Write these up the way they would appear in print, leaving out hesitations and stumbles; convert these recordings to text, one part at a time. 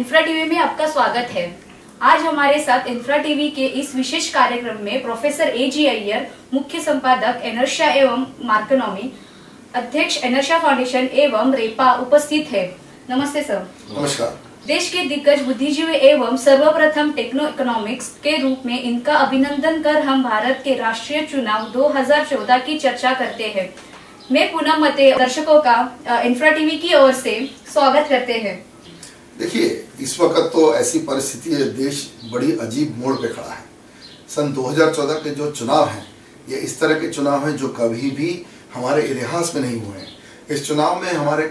Infra TV में आपका स्वागत है। आज हमारे साथ इंफ्रा टीवी के इस विशेष कार्यक्रम में प्रोफेसर A.G. अय्यर, मुख्य संपादक इनर्शिया एवं मार्कोनॉमी, अध्यक्ष इनर्शिया फाउंडेशन एवं रेपा उपस्थित है। नमस्ते सर। नमस्कार। देश के दिग्गज बुद्धिजीवी एवं सर्वप्रथम टेक्नो इकोनॉमिक्स के रूप में इनका अभिनंदन कर हम भारत के राष्ट्रीय चुनाव 2014 की चर्चा करते हैं। मैं पुनः मते दर्शकों का इंफ्रा टीवी की ओर से स्वागत करते हैं। देखिए, इस वक्त तो ऐसी परिस्थिति है, देश बड़ी अजीब मोड़ पे खड़ा है। सन 2014 के जो चुनाव हैं, ये इस तरह के चुनाव हैं जो कभी भी हमारे इतिहास में नहीं हुए हैं। इस चुनाव में हमारे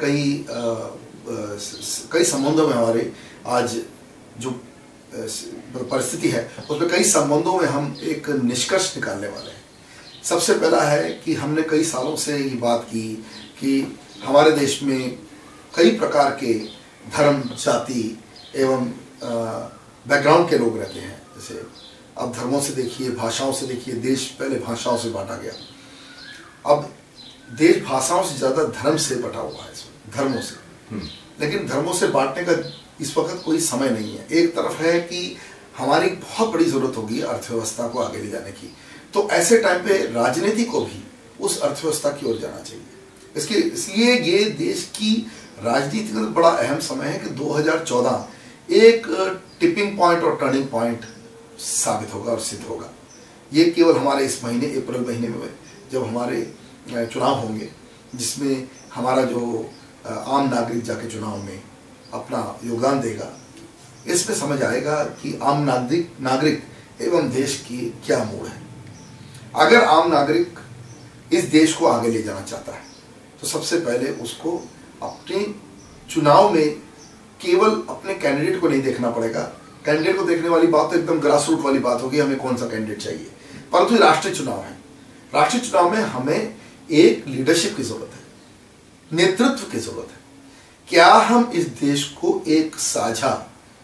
कई संबंधों में हमारे आज जो परिस्थिति है उसमें कई संबंधों में हम एक निष्कर्ष निकालने वाले हैं। सबसे पहला है कि हमने कई सालों से ये बात की कि हमारे देश में कई प्रकार के धर्म, जाति एवं बैकग्राउंड के लोग रहते हैं। जैसे अब धर्मों से देखिए, भाषाओं से देखिए, देश पहले भाषाओं से बांटा गया, अब देश भाषाओं से ज़्यादा धर्म से बटा हुआ है, धर्मों से। लेकिन धर्मों से बांटने का इस वक्त कोई समय नहीं है। एक तरफ है कि हमारी बहुत बड़ी ज़रूरत होगी अर्थव्यवस्था को आगे ले जाने की, तो ऐसे टाइम पे राजनीति को भी उस अर्थव्यवस्था की ओर जाना चाहिए। इसलिए ये देश की राजनीति का बड़ा अहम समय है कि 2014 एक टिपिंग पॉइंट और टर्निंग पॉइंट साबित होगा और सिद्ध होगा। ये केवल हमारे इस महीने, अप्रैल महीने में जब हमारे चुनाव होंगे, जिसमें हमारा जो आम नागरिक जाके चुनाव में अपना योगदान देगा, इसमें समझ आएगा कि आम नागरिक एवं देश की क्या मोड़ है। अगर आम नागरिक इस देश को आगे ले जाना चाहता है तो सबसे पहले उसको अपने चुनाव में केवल अपने कैंडिडेट को नहीं देखना पड़ेगा। कैंडिडेट को देखने वाली बात तो एकदम ग्रास रूट वाली बात होगी, हमें कौन सा कैंडिडेट चाहिए, परंतु राष्ट्रीय चुनाव है। राष्ट्रीय चुनाव में हमें एक लीडरशिप की जरूरत है, नेतृत्व की जरूरत है। क्या हम इस देश को एक साझा,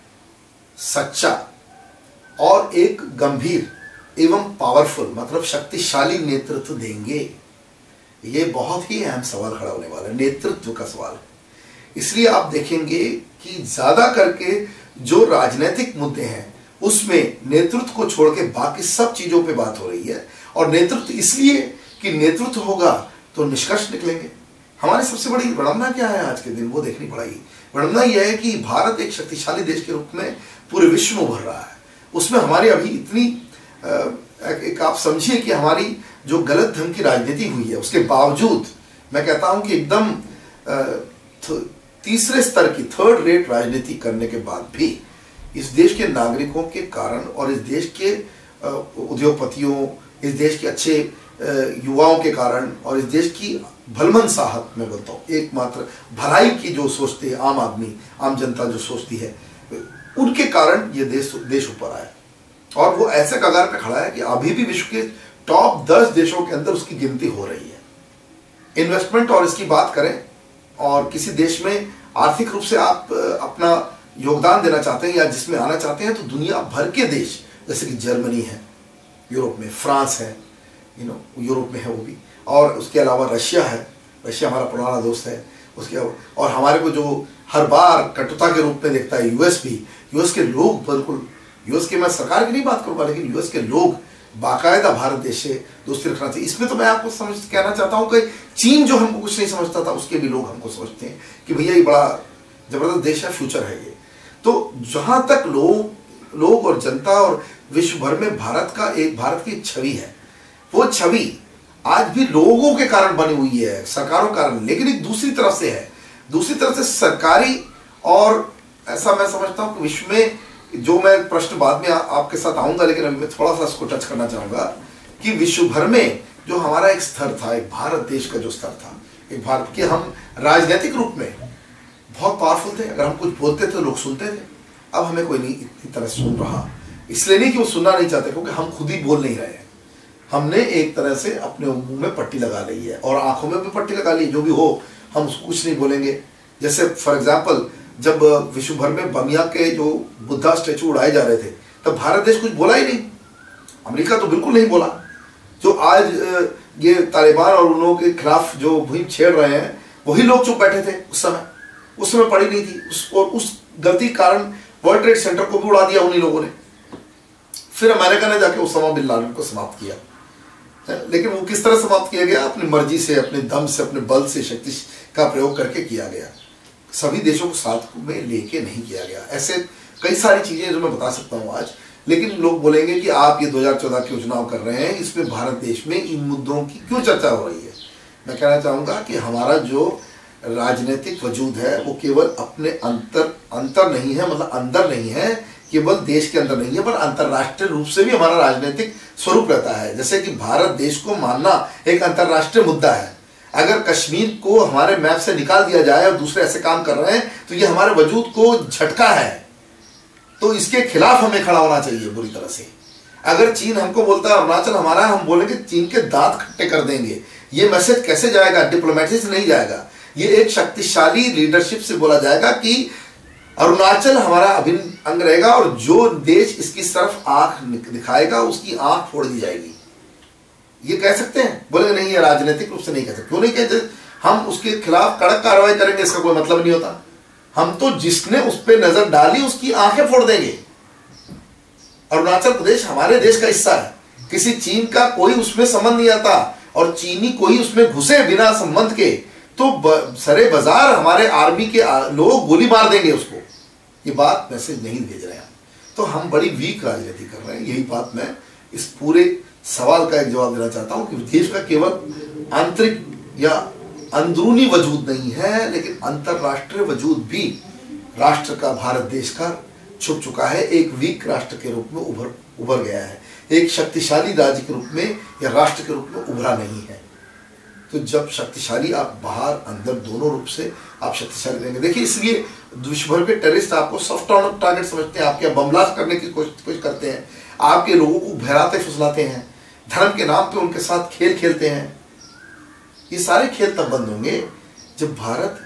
सच्चा और एक गंभीर एवं पावरफुल, मतलब शक्तिशाली नेतृत्व देंगे? ये बहुत ही अहम सवाल खड़ा होने वाला है, नेतृत्व का सवाल है। इसलिए आप देखेंगे कि ज्यादा करके जो राजनीतिक मुद्दे हैं उसमें नेतृत्व को छोड़ के बाकी सब चीजों पे बात हो रही है। और नेतृत्व इसलिए कि नेतृत्व होगा तो निष्कर्ष निकलेंगे। हमारी सबसे बड़ी विडंबना क्या है आज के दिन, वो देखनी पड़ेगी। विडंबना यह है कि भारत एक शक्तिशाली देश के रूप में पूरे विश्व में उभर रहा है। उसमें हमारी अभी इतनी एक आप समझिए कि हमारी जो गलत ढंग की राजनीति हुई है, उसके बावजूद मैं कहता हूं कि एकदम तीसरे स्तर की, थर्ड रेट राजनीति करने के बाद भी इस देश के नागरिकों के कारण और इस देश के उद्योगपतियों, इस देश के अच्छे युवाओं के कारण और इस देश की भलमन साहब में बोलता हूँ, एकमात्र भलाई की जो सोचते हैं आम आदमी, आम जनता जो सोचती है, उनके कारण ये देश ऊपर आया। और वो ऐसे कगार पे खड़ा है कि अभी भी विश्व के टॉप 10 देशों के अंदर उसकी गिनती हो रही है। इन्वेस्टमेंट और इसकी बात करें और किसी देश में आर्थिक रूप से आप अपना योगदान देना चाहते हैं या जिसमें आना चाहते हैं, तो दुनिया भर के देश जैसे कि जर्मनी है, यूरोप में फ्रांस है, यूरोप में है वो भी, और उसके अलावा रशिया है। रशिया हमारा पुराना दोस्त है। उसके और हमारे को जो हर बार कटुता के रूप में देखता है यूएस भी। यूएस के लोग बिल्कुल, यूएस के, मैं सरकार की नहीं बात करूंगा, लेकिन यूएस के लोग बाकायदा भारत देश से दोस्ती रखना चाहिए। इसमें तो मैं आपको कहना चाहता हूं कि चीन जो हमको कुछ नहीं समझता था, उसके भी लोग हमको समझते हैं कि भैया ये बड़ा जबरदस्त देश है, फ्यूचर है ये। तो जहां तक लोग और जनता और विश्व भर में भारत की छवि है, वो छवि आज भी लोगों के कारण बनी हुई है, सरकारों के कारण। लेकिन एक दूसरी तरफ से है, दूसरी तरफ से सरकारी, और ऐसा मैं समझता हूं कि विश्व में, जो मैं प्रश्न बाद में आपके साथ आऊंगा, लेकिन अभी मैं थोड़ा सा इसको टच करना चाहूंगा कि विश्व भर में जो हमारा एक स्तर था, एक भारत देश का जो स्तर था, एक भारत के, हम राजनीतिक रूप में बहुत पावरफुल थे। अगर हम कुछ बोलते थे लोग सुनते थे। अब हमें कोई नहीं इतनी तरह सुन रहा, इसलिए नहीं कि वो सुनना नहीं चाहते, क्योंकि हम खुद ही बोल नहीं रहे हैं। हमने एक तरह से अपने मुंह में पट्टी लगा ली है और आंखों में भी पट्टी लगा ली, जो भी हो हम उसको कुछ नहीं बोलेंगे। जैसे फॉर एग्जाम्पल, जब विश्व भर में बमिया के जो बुद्धा स्टैचू उड़ाए जा रहे थे, तब भारत देश कुछ बोला ही नहीं। अमेरिका तो बिल्कुल नहीं बोला। जो आज ये तालिबान और उन लोगों के खिलाफ जो मुहिम छेड़ रहे हैं, वही लोग चुप बैठे थे उस समय पड़ी नहीं थी। उस गलती कारण वर्ल्ड ट्रेड सेंटर को भी उड़ा दिया उन्हीं लोगों ने। फिर अमेरिका ने जाके उसामा बिन लादेन को समाप्त किया, लेकिन वो किस तरह समाप्त किया गया? अपनी मर्जी से, अपने दम से, अपने बल से, शक्ति का प्रयोग करके किया गया। सभी देशों को साथ में लेके नहीं किया गया। ऐसे कई सारी चीजें जो मैं बता सकता हूं आज, लेकिन लोग बोलेंगे कि आप ये 2014 के चुनाव कर रहे हैं, इसमें भारत देश में इन मुद्दों की क्यों चर्चा हो रही है? मैं कहना चाहूंगा कि हमारा जो राजनीतिक वजूद है वो केवल अपने अंतर नहीं है, मतलब अंदर नहीं है, केवल देश के अंदर नहीं है, पर अंतर्राष्ट्रीय रूप से भी हमारा राजनीतिक स्वरूप रहता है। जैसे कि भारत देश को मानना एक अंतर्राष्ट्रीय मुद्दा है। अगर कश्मीर को हमारे मैप से निकाल दिया जाए और दूसरे ऐसे काम कर रहे हैं तो ये हमारे वजूद को झटका है, तो इसके खिलाफ हमें खड़ा होना चाहिए बुरी तरह से। अगर चीन हमको बोलता है अरुणाचल हमारा है, हम बोलेंगे चीन के दांत खट्टे कर देंगे। ये मैसेज कैसे जाएगा? डिप्लोमेसी से नहीं जाएगा, ये एक शक्तिशाली लीडरशिप से बोला जाएगा कि अरुणाचल हमारा अभिन्न अंग रहेगा और जो देश इसकी तरफ आंख दिखाएगा उसकी आंख फोड़ दी जाएगी। ये कह सकते हैं? बोलेंगे नहीं, ये राजनीतिक रूप से नहीं कह सकते। क्यों नहीं कहते? हम उसके खिलाफ कड़क कार्रवाई करेंगे, इसका कोई मतलब नहीं होता। हम तो जिसने उस पर नजर डाली उसकी आंखें फोड़ देंगे। अरुणाचल प्रदेश हमारे देश का हिस्सा है, किसी चीन का कोई उसमें संबंध नहीं आता, और चीनी कोई उसमें घुसे बिना संबंध के तो सरे बाजार हमारे आर्मी के लोग गोली मार देंगे उसको। ये बात मैसेज नहीं भेज रहे हैं, तो हम बड़ी वीक राजनीति कर रहे हैं। यही बात मैं इस पूरे सवाल का एक जवाब देना चाहता हूं कि देश का केवल आंतरिक या अंदरूनी वजूद नहीं है, लेकिन अंतरराष्ट्रीय वजूद भी राष्ट्र का, भारत देश का छुप चुका है। एक वीक राष्ट्र के रूप में उभर गया है, एक शक्तिशाली राज्य के रूप में या राष्ट्र के रूप में उभरा नहीं है। तो जब शक्तिशाली आप बाहर अंदर दोनों रूप से आप शक्तिशाली रहेंगे। देखिए, इसलिए विश्व भर के टेररिस्ट आपको सॉफ्ट टारगेट समझते हैं, आपके बम ब्लास्ट करने की कोशिश करते हैं, आपके लोगों को बहलाते फुसलाते हैं, धर्म के नाम पे उनके साथ खेल खेलते हैं। ये सारे खेल तब बंद होंगे जब भारत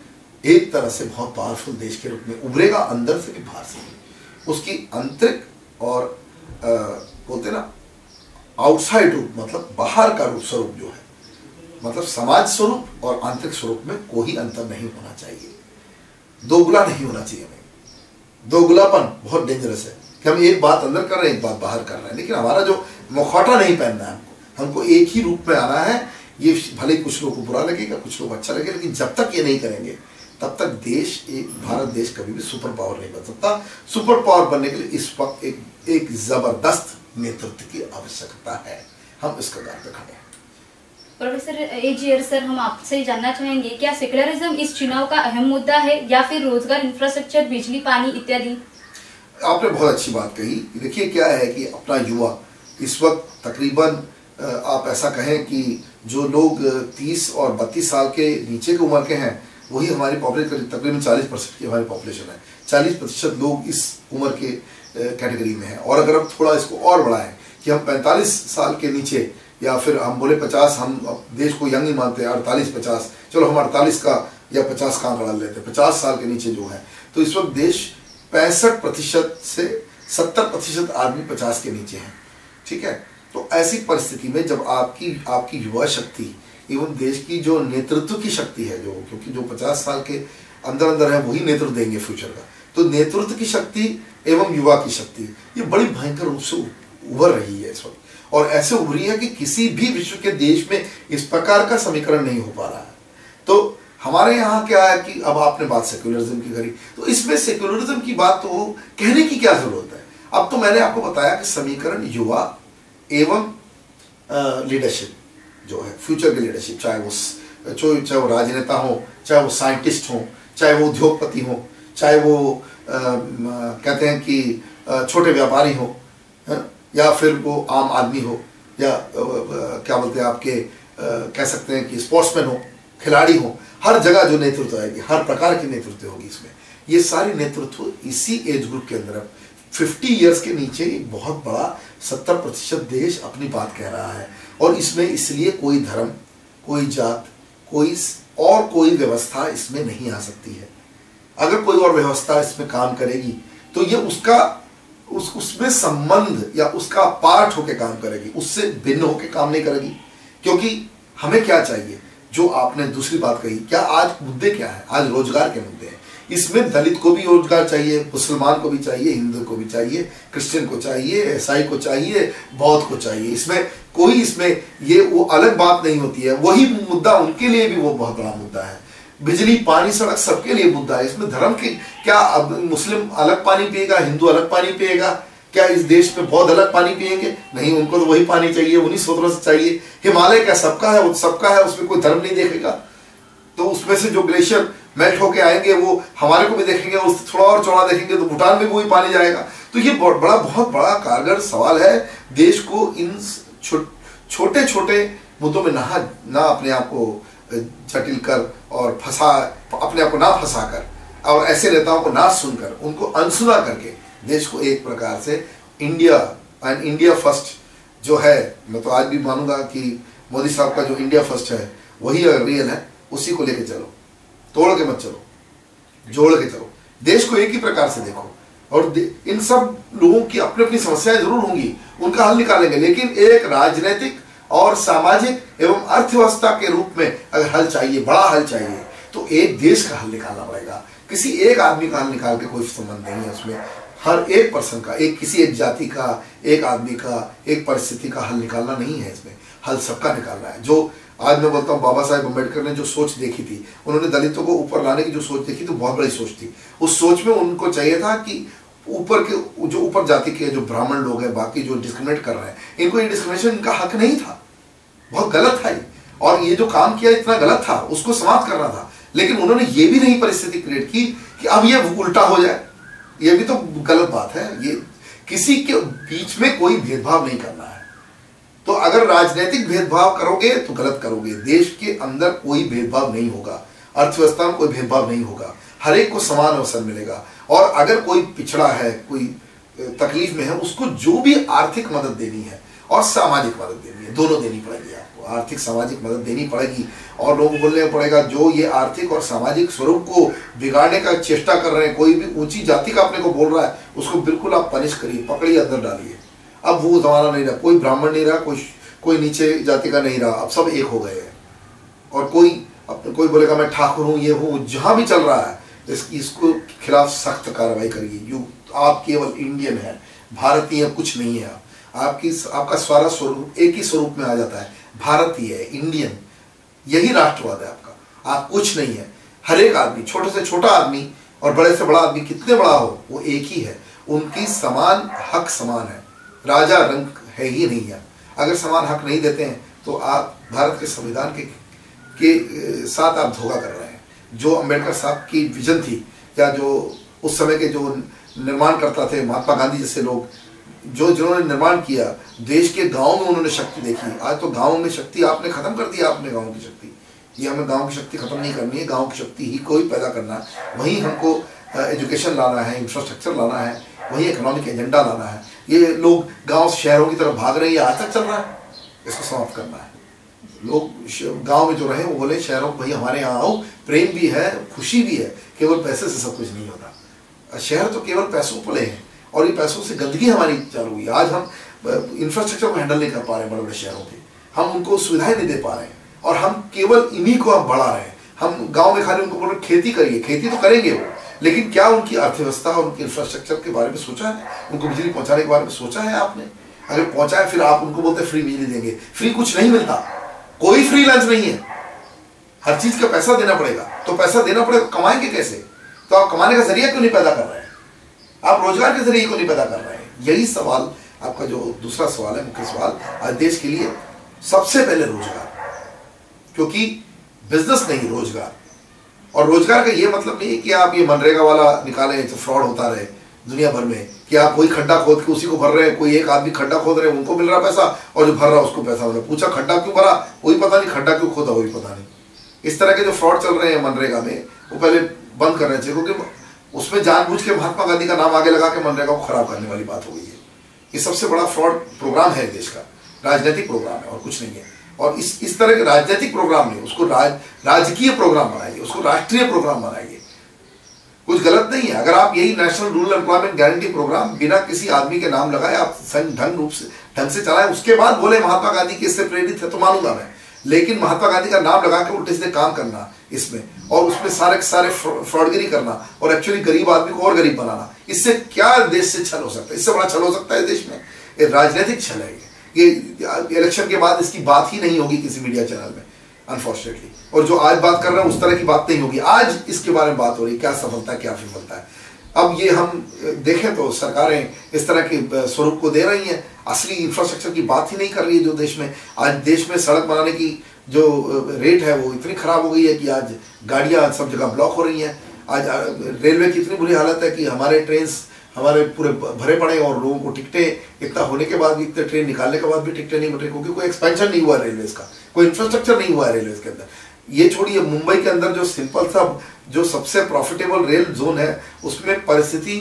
एक तरह से बहुत पावरफुल देश के रूप में उभरेगा, अंदर से भी बाहर से भी। उसकी आंतरिक और बोलते ना आउटसाइड रूप, मतलब बाहर का रूप स्वरूप जो है, मतलब समाज स्वरूप और आंतरिक स्वरूप में कोई अंतर नहीं होना चाहिए। दोगुला नहीं होना चाहिए हमें। दोगुलापन बहुत डेंजरस है कि हम एक बात अंदर कर रहे हैं, एक बात बाहर कर रहे हैं, लेकिन हमारा जो मुखौटा नहीं पहनना है, हमको एक ही रूप में आना है। ये भले कुछ लोगों को बुरा लगेगा, कुछ लोग अच्छा लगेगा, लेकिन जब तक ये नहीं करेंगे तब तक भारत देश कभी भी सुपर पावर नहीं बन सकता। सुपर पावर बनने के लिए इस वक्त एक जबरदस्त नेतृत्व की आवश्यकता है। हम इस कगार पे खड़े हैं। प्रोफेसर एजीआर सर, हम आपसे जानना चाहेंगे, क्या सेक्युलरिज्म इस चुनाव का अहम मुद्दा है या फिर रोजगार, इंफ्रास्ट्रक्चर, बिजली, पानी इत्यादि? आपने बहुत अच्छी बात कही। देखिए, क्या है कि अपना युवा इस वक्त तकरीबन आप ऐसा कहें कि जो लोग 30 और 32 साल के नीचे की उम्र के हैं वही हमारी पॉपुलेशन तकरीबन 40% की हमारी पॉपुलेशन है। 40% लोग इस उम्र के कैटेगरी में हैं। और अगर हम थोड़ा इसको और बढ़ाएं कि हम 45 साल के नीचे, या फिर हम बोले 50, हम देश को यंग ही मानते हैं, 48-50, चलो हम 48 का या 50 का आंकड़ा लेते हैं, 50 साल के नीचे जो है, तो इस वक्त देश 65% से 70% आदमी 50 के नीचे हैं। ठीक है, तो ऐसी परिस्थिति में जब आपकी युवा शक्ति एवं देश की जो नेतृत्व की शक्ति है, जो क्योंकि जो 50 साल के अंदर है वही नेतृत्व देंगे फ्यूचर का, तो नेतृत्व की शक्ति एवं युवा की शक्ति ये बड़ी भयंकर रूप से उभर रही है इस वक्त, और ऐसे उभरी है कि किसी भी विश्व के देश में इस प्रकार का समीकरण नहीं हो पा रहा है। तो हमारे यहाँ क्या है कि अब आपने बात सेक्युलरिज्म की करी, तो इसमें सेक्युलरिज्म की बात तो कहने की क्या जरूरत है। अब तो मैंने आपको बताया कि समीकरण युवा एवं लीडरशिप जो है, फ्यूचर की लीडरशिप, चाहे वो राजनेता हो, चाहे वो साइंटिस्ट हो, चाहे वो उद्योगपति हो, चाहे वो कहते हैं कि छोटे व्यापारी हो, या फिर वो आम आदमी हो, या क्या बोलते हैं आपके कह सकते हैं कि स्पोर्ट्समैन हो, खिलाड़ी हो, हर जगह जो नेतृत्व आएगी, हर प्रकार की नेतृत्व होगी इसमें। ये सारी नेतृत्व इसी एज ग्रुप के अंदर 50 ईयर्स के नीचे एक बहुत बड़ा 70% देश अपनी बात कह रहा है। और इसमें इसलिए कोई धर्म, कोई जात, कोई व्यवस्था इसमें नहीं आ सकती है। अगर कोई और व्यवस्था इसमें काम करेगी तो ये उसमें संबंध या उसका पार्ट होकर काम करेगी, उससे भिन्न होकर काम नहीं करेगी। क्योंकि हमें क्या चाहिए, जो आपने दूसरी बात कही, क्या आज मुद्दे क्या है? आज रोजगार के मुद्दे हैं। इसमें दलित को भी रोजगार चाहिए, मुसलमान को भी चाहिए, हिंदू को भी चाहिए, क्रिश्चियन को चाहिए, ईसाई को चाहिए, बौद्ध को चाहिए। इसमें ये वो अलग बात नहीं होती है। वही मुद्दा उनके लिए भी वो बहुत बड़ा मुद्दा है। बिजली, पानी, सड़क सबके लिए मुद्दा है। इसमें धर्म के क्या, अब मुस्लिम अलग पानी पिएगा, हिंदू अलग पानी पिएगा? क्या इस देश में बौद्ध अलग पानी पिएंगे? नहीं, उनको तो वही पानी चाहिए, उन्हीं स्रोतों से चाहिए। हिमालय क्या सबका है? वो सबका है, उसमें कोई धर्म नहीं देखेगा। तो उसमें से जो ग्लेशियर मेल्ट होके आएंगे वो हमारे को भी देखेंगे, उससे थोड़ा और चौड़ा देखेंगे तो भूटान में वही पानी जाएगा। तो ये बहुत बड़ा कारगर सवाल है। देश को इन छोटे छोटे मुद्दों में ना अपने आप को जटिल कर और अपने आप को ना फंसा कर और ऐसे नेताओं को ना सुनकर, उनको अनसुना करके देश को एक प्रकार से इंडिया फर्स्ट जो है, मैं तो आज भी मानूंगा कि मोदी साहब का जो इंडिया फर्स्ट है वही अगर रियल है, उसी को लेके चलो, तोड़ के मत चलो, जोड़ के चलो। देश को एक ही प्रकार से देखो और इन सब लोगों की अपनी अपनी समस्याएं जरूर होंगी, उनका हल निकालेंगे, लेकिन एक राजनीतिक और सामाजिक एवं अर्थव्यवस्था के रूप में अगर हल चाहिए, बड़ा हल चाहिए, तो एक देश का हल निकालना पड़ेगा। किसी एक आदमी का हल निकाल के कोई संबंध नहीं है। उसमें हर एक पर्सन का, किसी एक जाति का, एक आदमी का, एक परिस्थिति का हल निकालना नहीं है। इसमें हल सबका निकालना है। जो आज मैं बोलता हूँ, बाबा साहेब अम्बेडकर ने जो सोच देखी थी, उन्होंने दलितों को ऊपर लाने की जो सोच देखी थी, बहुत बड़ी सोच थी। उस सोच में उनको चाहिए था कि ऊपर जाति के जो ब्राह्मण लोग हैं, बाकी जो डिस्क्रिमिनेट कर रहे हैं, इनको ये डिस्क्रिमिनेशन, इनका हक नहीं था, बहुत गलत था ये। और ये जो काम किया इतना गलत था, उसको समाप्त करना था। लेकिन उन्होंने ये भी नहीं परिस्थिति क्रिएट की कि अब ये उल्टा हो जाए। ये भी तो गलत बात है। ये किसी के बीच में कोई भेदभाव नहीं करना है। तो अगर राजनीतिक भेदभाव करोगे तो गलत करोगे। देश के अंदर कोई भेदभाव नहीं होगा, अर्थव्यवस्था में कोई भेदभाव नहीं होगा, हर एक को समान अवसर मिलेगा। और अगर कोई पिछड़ा है, कोई तकलीफ में है, उसको जो भी आर्थिक मदद देनी है और सामाजिक मदद देनी है, दोनों देनी पड़ेगी। आपको आर्थिक सामाजिक मदद देनी पड़ेगी और लोगों को बोलने पड़ेगा जो ये आर्थिक और सामाजिक स्वरूप को बिगाड़ने का चेष्टा कर रहे हैं, कोई भी ऊंची जाति का अपने को बोल रहा है, उसको बिल्कुल आप पनिश करिए, पकड़िए, अंदर डालिए। अब वो जमाना नहीं रहा, कोई ब्राह्मण नहीं रहा, कोई नीचे जाति का नहीं रहा, अब सब एक हो गए हैं। और कोई बोलेगा मैं ठाकुर हूँ, ये हूँ, जहां भी चल रहा है इसको खिलाफ सख्त कार्रवाई करिए। आप केवल इंडियन है, भारतीय कुछ नहीं है। आपका सारा स्वरूप एक ही स्वरूप में आ जाता है, भारतीय है, इंडियन, यही राष्ट्रवाद है आपका। आप कुछ नहीं है। हर एक आदमी, छोटे से छोटा आदमी और बड़े से बड़ा आदमी, कितने बड़ा हो, वो एक ही है। उनकी समान हक समान है, राजा रंग है ही नहीं है। अगर समान हक नहीं देते हैं तो आप भारत के संविधान के साथ आप धोखा कर रहे हैं। जो अम्बेडकर साहब की विजन थी, या जो उस समय के जो निर्माण करता थे, महात्मा गांधी जैसे लोग, जिन्होंने निर्माण किया, देश के गांव में उन्होंने शक्ति देखी। आज तो गांव में शक्ति आपने खत्म कर दिया, आपने गांव की शक्ति। ये हमें गांव की शक्ति खत्म नहीं करनी है, गांव की शक्ति ही कोई पैदा करना है। वहीं हमको एजुकेशन लाना है, इंफ्रास्ट्रक्चर लाना है, वहीं इकोनॉमिक एजेंडा लाना है। ये लोग गांव से शहरों की तरफ भाग रहे हैं, ये आज तक चल रहा है, इसको समाप्त करना है। लोग गांव में जो रहे वो बोले शहरों को, भाई हमारे यहाँ आओ, प्रेम भी है, खुशी भी है, केवल पैसे से सब कुछ नहीं होता। शहर तो केवल पैसों पले हैं और ये पैसों से गंदगी हमारी चालू हुई। आज हम इंफ्रास्ट्रक्चर को हैंडल नहीं कर पा रहे बड़े बड़े शहरों के, हम उनको सुविधाएं नहीं दे पा रहे हैं और हम केवल इन्हीं को अब बढ़ा रहे हैं। हम गांव में खाली उनको बोल रहे खेती करिए, खेती तो करेंगे वो, लेकिन क्या उनकी अर्थव्यवस्था और उनकी इंफ्रास्ट्रक्चर के बारे में सोचा है? उनको बिजली पहुंचाने के बारे में सोचा है आपने? अगर पहुंचाए फिर आप उनको बोलते फ्री बिजली देंगे। फ्री कुछ नहीं मिलता, कोई फ्री लंच नहीं है, हर चीज का पैसा देना पड़ेगा। तो पैसा देना पड़ेगा, कमाएंगे कैसे? तो आप कमाने का जरिया क्यों नहीं पैदा कर रहे हैं? आप रोजगार के जरिए क्यों नहीं पैदा कर रहे हैं? यही सवाल आपका जो दूसरा सवाल है, मुख्य सवाल आज देश के लिए सबसे पहले रोजगार, क्योंकि बिजनेस नहीं, रोजगार। और रोजगार का ये मतलब नहीं है कि आप ये मनरेगा वाला निकालें तो फ्रॉड होता रहे दुनिया भर में, कि आप कोई खड्डा खोद के उसी को भर रहे हैं। कोई एक आदमी खड्डा खोद रहे हैं, उनको मिल रहा पैसा, और जो भर रहा उसको पैसा मिल रहा। पूछा खड्डा क्यों भरा, वही पता नहीं, खड्डा क्यों खोदा वही पता नहीं। इस तरह के जो फ्रॉड चल रहे हैं मनरेगा में, वो पहले बंद करना चाहिए, क्योंकि उसमें जानबूझ के महात्मा गांधी का नाम आगे लगा के मनरेगा को खराब करने वाली बात हो गई है। ये सबसे बड़ा फ्रॉड प्रोग्राम है देश का, राजनीतिक प्रोग्राम है और कुछ नहीं है। और इस तरह के राजनीतिक प्रोग्राम नहीं, उसको राजकीय प्रोग्राम बनाइए, उसको राष्ट्रीय प्रोग्राम बनाइए। कुछ गलत नहीं है अगर आप यही national rural employment guarantee programme बिना किसी आदमी के नाम लगाए आप ढंग से चलाए, उसके बाद बोले महात्मा गांधी की इससे प्रेरित है, तो मानूंगा मैं। लेकिन महात्मा गांधी का नाम लगा के उल्टे सीधे काम करना इसमें, और उसमें सारे सारे फ्रॉडगिरी करना और एक्चुअली गरीब आदमी को और गरीब बनाना, इससे क्या देश से छल हो सकता है? इससे बड़ा छल हो सकता है देश में? ये राजनीतिक छल है। ये इलेक्शन के बाद इसकी बात ही नहीं होगी किसी मीडिया चैनल में अनफॉर्चुनेटली, और जो आज बात कर रहे हैं उस तरह की बात नहीं होगी। आज इसके बारे में बात हो रही है, क्या सफलता है क्या विफलता है। अब ये हम देखें तो सरकारें इस तरह के स्वरूप को दे रही हैं, असली इंफ्रास्ट्रक्चर की बात ही नहीं कर रही है। जो देश में आज देश में सड़क बनाने की जो रेट है वो इतनी खराब हो गई है कि आज गाड़ियां सब जगह ब्लॉक हो रही हैं। आज रेलवे की इतनी बुरी हालत है कि हमारे ट्रेन हमारे पूरे भरे पड़े और लोगों को टिकटें इतना होने के बाद भी, इतने ट्रेन निकालने के बाद भी टिकटें नहीं बट रही, क्योंकि कोई एक्सपेंशन नहीं हुआ रेलवे का, कोई इंफ्रास्ट्रक्चर नहीं हुआ है रेलवे के अंदर। ये छोड़िए, मुंबई के अंदर जो सिंपल सा जो सबसे प्रॉफिटेबल रेल जोन है उसमें परिस्थिति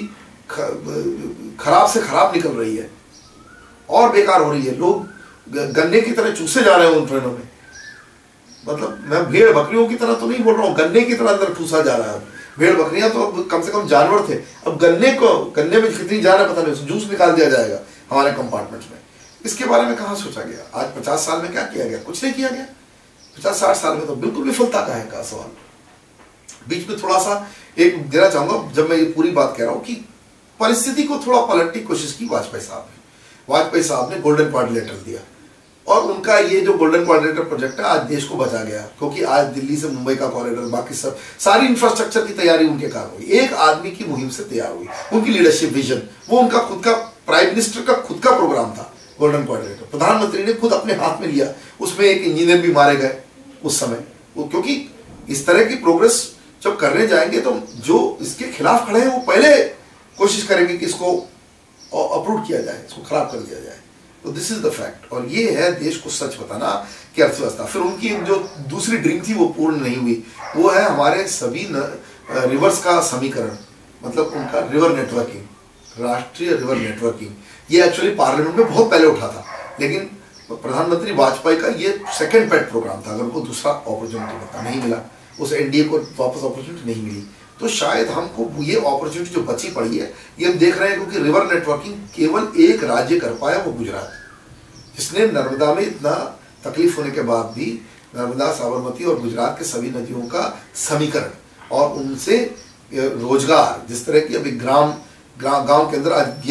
खराब से खराब निकल रही है और बेकार हो रही है। लोग गन्ने की तरह चूसे जा रहे हैं उन ट्रेनों में। मतलब मैं भेड़ बकरियों की तरह तो नहीं बोल रहा हूँ, गन्ने की तरह अंदर ठूसा जा रहा है। भेड़ बकरियां तो अब कम से कम जानवर थे, अब गन्ने में कितनी जान है पता नहीं, जूस निकाल दिया जाएगा हमारे कंपार्टमेंट्स में। इसके बारे में कहाँ सोचा गया? आज 50 साल में क्या किया गया? कुछ नहीं किया गया। 50-60 साल में तो बिल्कुल विफलता का है का सवाल। बीच में थोड़ा सा एक देना चाहूंगा, जब मैं ये पूरी बात कह रहा हूं कि परिस्थिति को थोड़ा पलटने की कोशिश की वाजपेयी साहब ने। वाजपेयी साहब ने गोल्डन क्वाड्रिलेटरल दिया और उनका ये जो गोल्डन क्वाड्रिलेटरल प्रोजेक्ट है आज देश को बचा गया, क्योंकि आज दिल्ली से मुंबई का कॉरिडोर, बाकी सब सारी इंफ्रास्ट्रक्चर की तैयारी उनके कारण हुई, एक आदमी की मुहिम से तैयार हुई। उनकी लीडरशिप विजन, वो उनका खुद का प्राइम मिनिस्टर का खुद का प्रोग्राम था गोल्डन क्वाड्रिलेटरल। प्रधानमंत्री ने खुद अपने हाथ में लिया, उसमें एक इंजीनियर भी मारे गए उस समय, क्योंकि इस तरह की प्रोग्रेस जब करने जाएंगे तो जो इसके खिलाफ खड़े हैं वो पहले कोशिश करेंगे कि इसको अप्रूव किया जाए, इसको खराब कर दिया जाए। तो दिस इज द फैक्ट, और ये है देश को सच बताना कि अर्थव्यवस्था। फिर उनकी जो दूसरी ड्रीम थी वो पूर्ण नहीं हुई, वो है हमारे सभी रिवर्स का समीकरण, मतलब उनका रिवर नेटवर्किंग, राष्ट्रीय रिवर नेटवर्किंग। ये एक्चुअली पार्लियामेंट में बहुत पहले उठा था, लेकिन प्रधानमंत्री वाजपेयी का ये सेकंड पेट प्रोग्राम था। अगर उनको दूसरा अपॉर्चुनिटी मिलता, नहीं मिला, उस एनडीए को वापस अपॉर्चुनिटी नहीं मिली, तो शायद हमको ये अपॉर्चुनिटी जो बची पड़ी है ये हम देख रहे हैं। क्योंकि रिवर नेटवर्किंग केवल एक राज्य कर पाया, वो गुजरात, जिसने नर्मदा में इतना तकलीफ होने के बाद भी नर्मदा, साबरमती और गुजरात के सभी नदियों का समीकरण और उनसे रोजगार, जिस तरह की अभी गांव के अंदर आज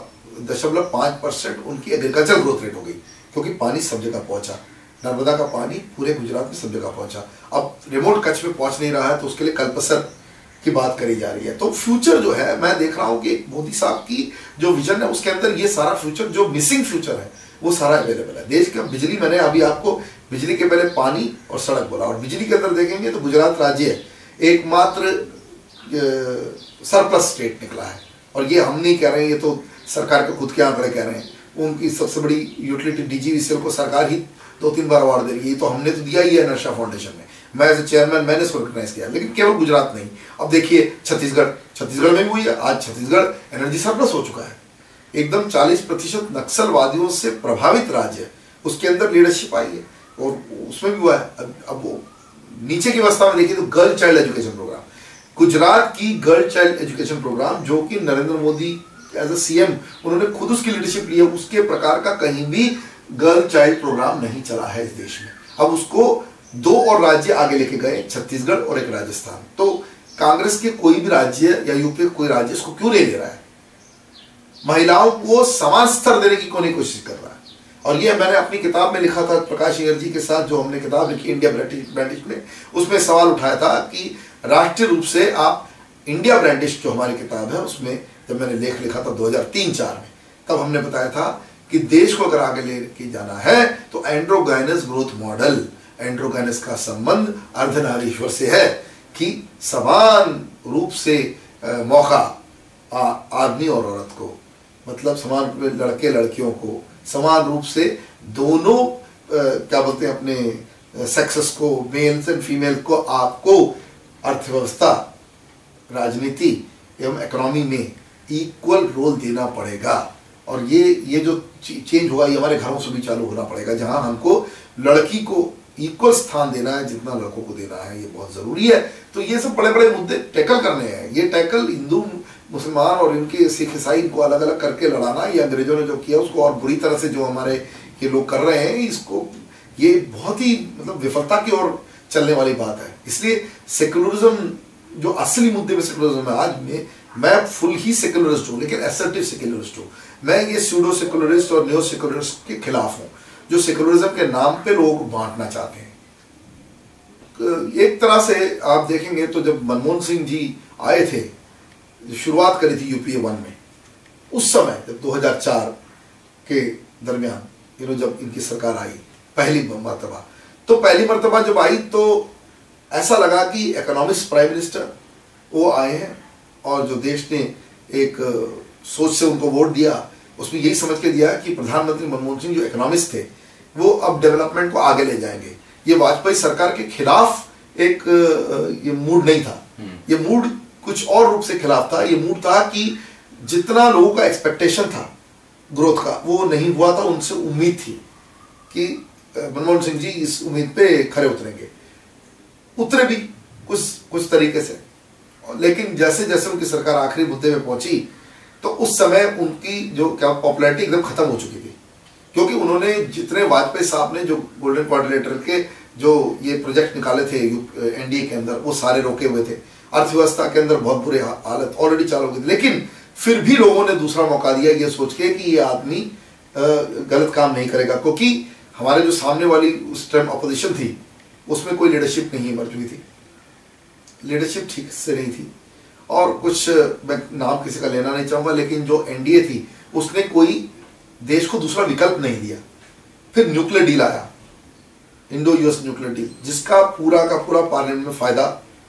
11.5% उनकी एग्रीकल्चर ग्रोथ रेट हो गई, क्योंकि पानी सब जगह पहुंचा। नर्मदा का पानी पूरे गुजरात में सब जगह पहुंचा। अब रिमोट कच्छ में पहुंच नहीं रहा है तो उसके लिए कल्पसर की बात करी जा रही है। तो फ्यूचर जो है, मैं देख रहा हूं कि मोदी साहब की जो विजन है उसके अंदर ये सारा फ्यूचर, जो मिसिंग फ्यूचर है वो सारा अवेलेबल है। देश का बिजली, मैंने अभी आपको बिजली के पहले पानी और सड़क बोला, और बिजली के अंदर देखेंगे तो गुजरात राज्य एकमात्र सरप्लस स्टेट निकला है। और ये हम नहीं कह रहे हैं, ये तो सरकार के खुद के आंकड़े कह रहे हैं। उनकी सबसे बड़ी यूटिलिटी डीजीवीसीएल को सरकार ही 2-3 बार अवार्ड दे रही है, तो हमने तो दिया ही है नर्शा फाउंडेशन में, मैं एज ए चेयरमैन मैंने इसको रिकॉग्नाइज किया। लेकिन केवल गुजरात नहीं, अब देखिए छत्तीसगढ़ में भी हुई है। आज छत्तीसगढ़ एनर्जी सरप्लस हो चुका है, एकदम 40% नक्सलवादियों से प्रभावित राज्य, उसके अंदर लीडरशिप आई है और उसमें भी हुआ है। अब वो नीचे की अवस्था में देखिए तो girl child education programme, Gujarat की गर्ल चाइल्ड एजुकेशन प्रोग्राम, जो कि Narendra Modi as a CM उन्होंने खुद उसकी लीडरशिप ली है, उसके प्रकार का कहीं भी गर्ल चाइल्ड प्रोग्राम नहीं चला है इस देश में। अब उसको 2 और राज्य आगे लेके गए, छत्तीसगढ़ और एक राजस्थान। तो कांग्रेस के कोई भी राज्य या यूपी कोई राज्य इसको क्यों नहीं ले रहा है? महिलाओं को समान स्तर देने की कोई कोशिश कर रहा है। और ये मैंने अपनी किताब में लिखा था प्रकाश अय्यर जी के साथ, जो हमने किताब लिखी इंडिया ब्रांडिश में, उसमें सवाल उठाया था कि राष्ट्रीय रूप से आप इंडिया ब्रांडिश जो हमारी किताब है उसमें जब मैंने लेख लिखा था 2003-04 में, तब हमने बताया था कि देश को अगर आगे लेके जाना है तो एंड्रोगाइनस ग्रोथ मॉडल, एंड्रोगाइनस का संबंध अर्धनारीश्वर से है कि समान रूप से मौका आदमी और औरत को, मतलब समान लड़के लड़कियों को समान रूप से दोनों क्या बोलते हैं अपने सेक्सेस को, मेल्स एंड फीमेल को आपको अर्थव्यवस्था, राजनीति एवं इकोनॉमी में इक्वल रोल देना पड़ेगा। और ये जो चेंज होगा ये हमारे घरों से भी चालू होना पड़ेगा, जहां हमको लड़की को इक्वल स्थान देना है जितना लड़कों को देना है, ये बहुत जरूरी है। तो ये सब बड़े बड़े मुद्दे टैकल करने हैं। ये टैकल हिंदू मुसलमान और इनके सिख ईसाई को अलग अलग करके लड़ाना, ये अंग्रेजों ने जो किया उसको और बुरी तरह से जो हमारे ये लोग कर रहे हैं, इसको ये बहुत ही मतलब विफलता की ओर चलने वाली बात है। इसलिए सेक्युलरिज्म जो असली मुद्दे में सेक्युलरिज्म है, आज मैं फुल ही सेक्युलरिस्ट हूँ, लेकिन असर्टिव सेक्युलरिस्ट हूँ। मैं ये स्यूडो सेक्युलरिस्ट और न्यो सेक्युलरिस्ट के खिलाफ हूँ जो सेक्युलरिज्म के नाम पे लोग बांटना चाहते हैं। एक तरह से आप देखेंगे तो जब मनमोहन सिंह जी आए थे, शुरुआत करी थी यूपीए 1 में, उस समय जब 2004 के दरमियान जब इनकी सरकार आई पहली मरतबा, तो पहली मरतबा जब आई तो ऐसा लगा कि इकोनॉमिक्स प्राइम मिनिस्टर वो आए हैं और जो देश ने एक सोच से उनको वोट दिया, उसमें यही समझ के दिया कि प्रधानमंत्री मनमोहन सिंह जो इकोनॉमिस्ट थे वो अब डेवलपमेंट को आगे ले जाएंगे। ये वाजपेयी सरकार के खिलाफ एक ये मूड नहीं था, ये मूड कुछ और रूप से खिलाफ था। ये मूड था कि जितना लोगों का एक्सपेक्टेशन था ग्रोथ का वो नहीं हुआ था। उनसे उम्मीद थी कि मनमोहन सिंह जी इस उम्मीद पे खरे उतरेंगे, उतरे भी कुछ तरीके से, लेकिन जैसे जैसे उनकी सरकार आखिरी मुद्दे में पहुंची तो उस समय उनकी जो क्या पॉपुलैरिटी एकदम खत्म हो चुकी थी, क्योंकि उन्होंने जितने वाजपेयी साहब ने जो गोल्डन क्वाड्रिलेटरल के जो ये प्रोजेक्ट निकाले थे एनडीए के अंदर, वो सारे रोके हुए थे। अर्थव्यवस्था के अंदर बहुत बुरे हालत ऑलरेडी चालू हो गई थी, लेकिन फिर भी लोगों ने दूसरा मौका दिया ये सोच के कि ये आदमी गलत काम नहीं करेगा, क्योंकि हमारे जो सामने वाली उस टाइम अपोजिशन थी उसमें कोई लीडरशिप नहीं मर चुकी थी, लीडरशिप ठीक से नहीं थी। और कुछ मैं नाम किसी का लेना नहीं चाहूंगा, लेकिन जो एनडीए थी उसने कोई देश को दूसरा विकल्प नहीं दिया। फिर न्यूक्लियर डील आया, इंडो यूएस न्यूक्लियर डील, जिसका पूरा का पूरा पार्लियामेंट में फायदा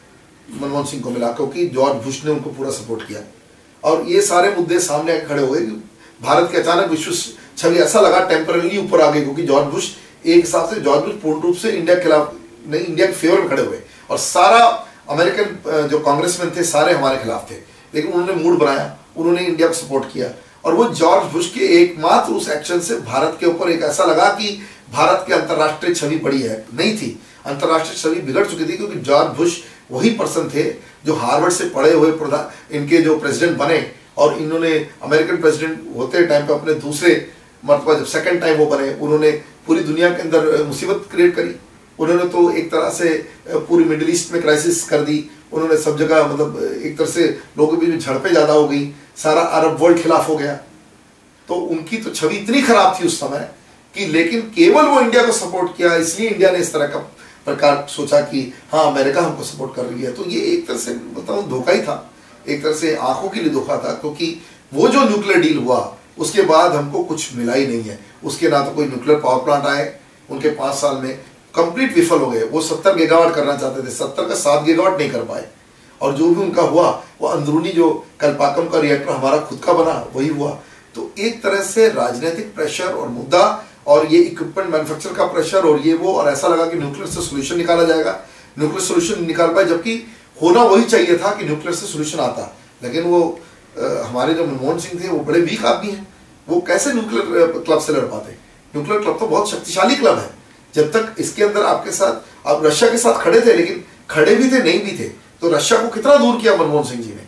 मनमोहन सिंह को मिला, क्योंकि जॉर्ज बुश ने उनको पूरा सपोर्ट किया। और ये सारे मुद्दे सामने आके खड़े हुए कि भारत के अचानक विश्व छवि ऐसा लगा टेम्पररी ऊपर आ गई, क्योंकि जॉर्ज बुश एक हिसाब से जॉर्ज बुश पूर्ण रूप से इंडिया के खिलाफ नहीं, इंडिया के फेवर में खड़े हुए, और सारा अमेरिकन जो कांग्रेसमैन थे सारे हमारे खिलाफ थे, लेकिन उन्होंने मूड बनाया, उन्होंने इंडिया को सपोर्ट किया। और वो जॉर्ज बुश के एकमात्र उस एक्शन से भारत के ऊपर एक ऐसा लगा कि भारत की अंतर्राष्ट्रीय छवि बड़ी है, नहीं थी, अंतर्राष्ट्रीय छवि बिगड़ चुकी थी, क्योंकि जॉर्ज बुश वही पर्सन थे जो हार्वर्ड से पढ़े हुए इनके जो प्रेसिडेंट बने, और इन्होंने अमेरिकन प्रेसिडेंट होते टाइम पे अपने दूसरे मरतबा जब सेकंड टाइम वो बने, उन्होंने पूरी दुनिया के अंदर मुसीबत क्रिएट करी। उन्होंने तो एक तरह से पूरी मिडिल ईस्ट में क्राइसिस कर दी, उन्होंने सब जगह मतलब एक तरह से लोगों के बीच झड़पें ज़्यादा हो गई, सारा अरब वर्ल्ड खिलाफ हो गया। तो उनकी तो छवि इतनी खराब थी उस समय कि, लेकिन केवल वो इंडिया को सपोर्ट किया, इसलिए इंडिया ने इस तरह का प्रकार सोचा कि हाँ अमेरिका हमको सपोर्ट कर रही है। तो ये एक तरह से बताऊँ धोखा ही था, एक तरह से आंखों के लिए धोखा था, क्योंकि वो जो न्यूक्लियर डील हुआ उसके बाद हमको कुछ मिला ही नहीं है। उसके ना तो कोई न्यूक्लियर पावर प्लांट आए, उनके 5 साल में कंप्लीट विफल हो गए। वो 70 गीगावाट करना चाहते थे, 70 का 7 गीगावाट नहीं कर पाए, और जो भी उनका हुआ वो अंदरूनी जो कलपाकम का रिएक्टर हमारा खुद का बना वही हुआ। तो एक तरह से राजनीतिक प्रेशर और मुद्दा और ये इक्विपमेंट मैन्युफैक्चर का प्रेशर और ये वो, और ऐसा लगा कि न्यूक्लियर से सोल्यूशन निकाला जाएगा, न्यूक्लियर सोल्यूशन निकाल पाए, जबकि होना वही चाहिए था कि न्यूक्लियर से सोल्यूशन आता। लेकिन वो हमारे जो मनमोहन सिंह थे वो बड़े वीक आदमी हैं, वो कैसे न्यूक्लियर क्लब से लड़ पाते। न्यूक्लियर क्लब तो बहुत शक्तिशाली क्लब है, जब तक इसके अंदर आपके साथ आप रशिया के साथ खड़े थे, लेकिन खड़े भी थे नहीं भी थे, तो रशिया को कितना दूर किया मनमोहन सिंह जी ने,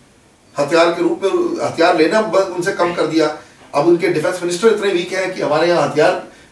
हथियार के रूप में हथियार लेना उनसे कम कर दिया। अब उनके डिफेंस मिनिस्टर इतने वीक हैं कि हमारे यहाँ हथियार